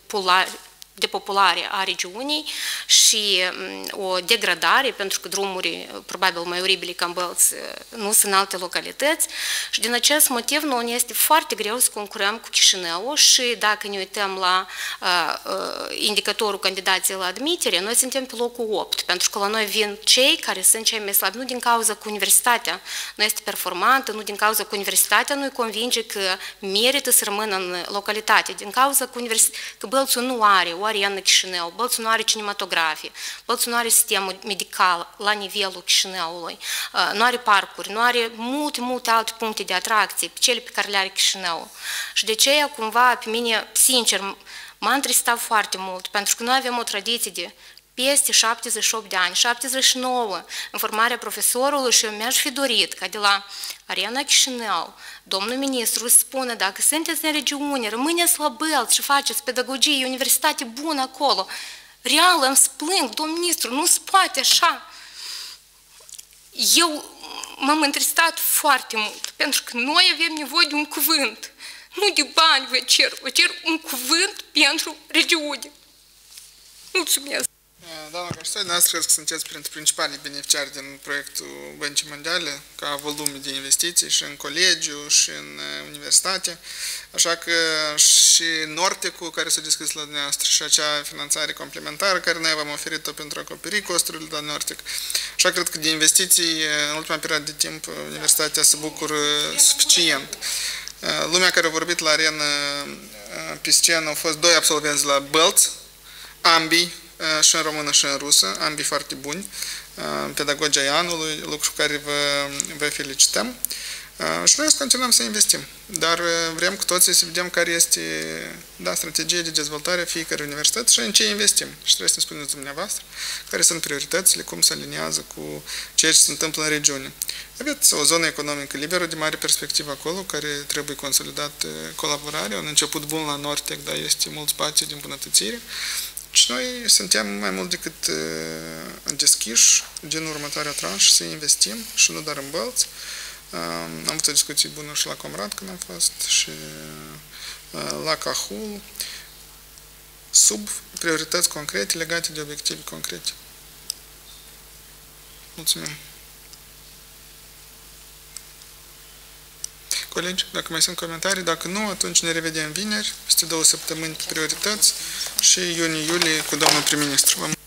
Speaker 10: depopulare a regiunii și o degradare, pentru că drumuri probabil mai oribile ca în Bălț nu sunt în alte localități și din acest motiv nouă ne este foarte greu să concurăm cu Chișinăul și dacă ne uităm la indicatorul candidației la admitere, noi suntem pe locul 8, pentru că la noi vin cei care sunt cei mai slabi, nu din cauza că universitatea nu este performantă, nu din cauza că universitatea nu-i convinge că merită să rămână în localitate, din cauza că Bălțul nu are o arenă Chișinău, Bălțul nu are cinematografie, Bălțul nu are sistemul medical la nivelul Chișinăului, nu are parcuri, nu are multe alte puncte de atracție, cele pe care le are Chișinăul. Și de aceea, cumva, pe mine, sincer, m-a întristat foarte mult, pentru că noi avem o tradiție de peste 78 de ani, 79, în formarea profesorului și eu mi-aș fi dorit ca de la Arena Chișinău, domnul ministru spună, dacă sunteți în regiune, rămâneți la Bălț și faceți pedagogie, universitate bună acolo. Real, îmi splâng, domnul ministru, nu se poate așa. Eu m-am întristat foarte mult, pentru că noi avem nevoie de un cuvânt. Nu de bani vă cer un cuvânt pentru regiune. Mulțumesc!
Speaker 3: Doamna Caștoi, dumneavoastră cred că sunteți printre principalii beneficiari din proiectul Băncii Mondiale, ca volume de investiții și în colegiu și în universitate, așa că și Nortecul care s-a descris la dumneavoastră și acea finanțare complementară care noi v-am oferit-o pentru a acoperi costurile la Nortec. Așa cred că de investiții în ultima perioadă de timp universitatea se bucură suficient. Lumea care a vorbit la arenă pe scenă au fost 2 absolvenți la Bălț, ambii și în română și în rusă, ambii foarte buni, pedagogii ai anului, lucru care vă felicităm. Și noi să continuăm să investim, dar vrem cu toții să vedem care este strategia de dezvoltare a fiecărei universități și în ce investim. Și trebuie să ne spuneți dumneavoastră care sunt prioritățile, cum se aliniază cu ceea ce se întâmplă în regiune. Aveți o zonă economică liberă de mare perspectivă acolo, care trebuie consolidat colaborarea, un început bun la Nortec, dar este mult spațiu de îmbunătățire. Și noi suntem mai mult decât deschiși din următoarea tranșă să investim și nu doar în Bălț. Am avut o discuție bună și la Comrat când am fost și la Cahul, sub priorități concrete legate de obiective concrete. Mulțumim! Colegi, dacă mai sunt comentarii, dacă nu, atunci ne revedem vineri, peste 2 săptămâni pe priorități și iunie-iulie cu domnul prim-ministru.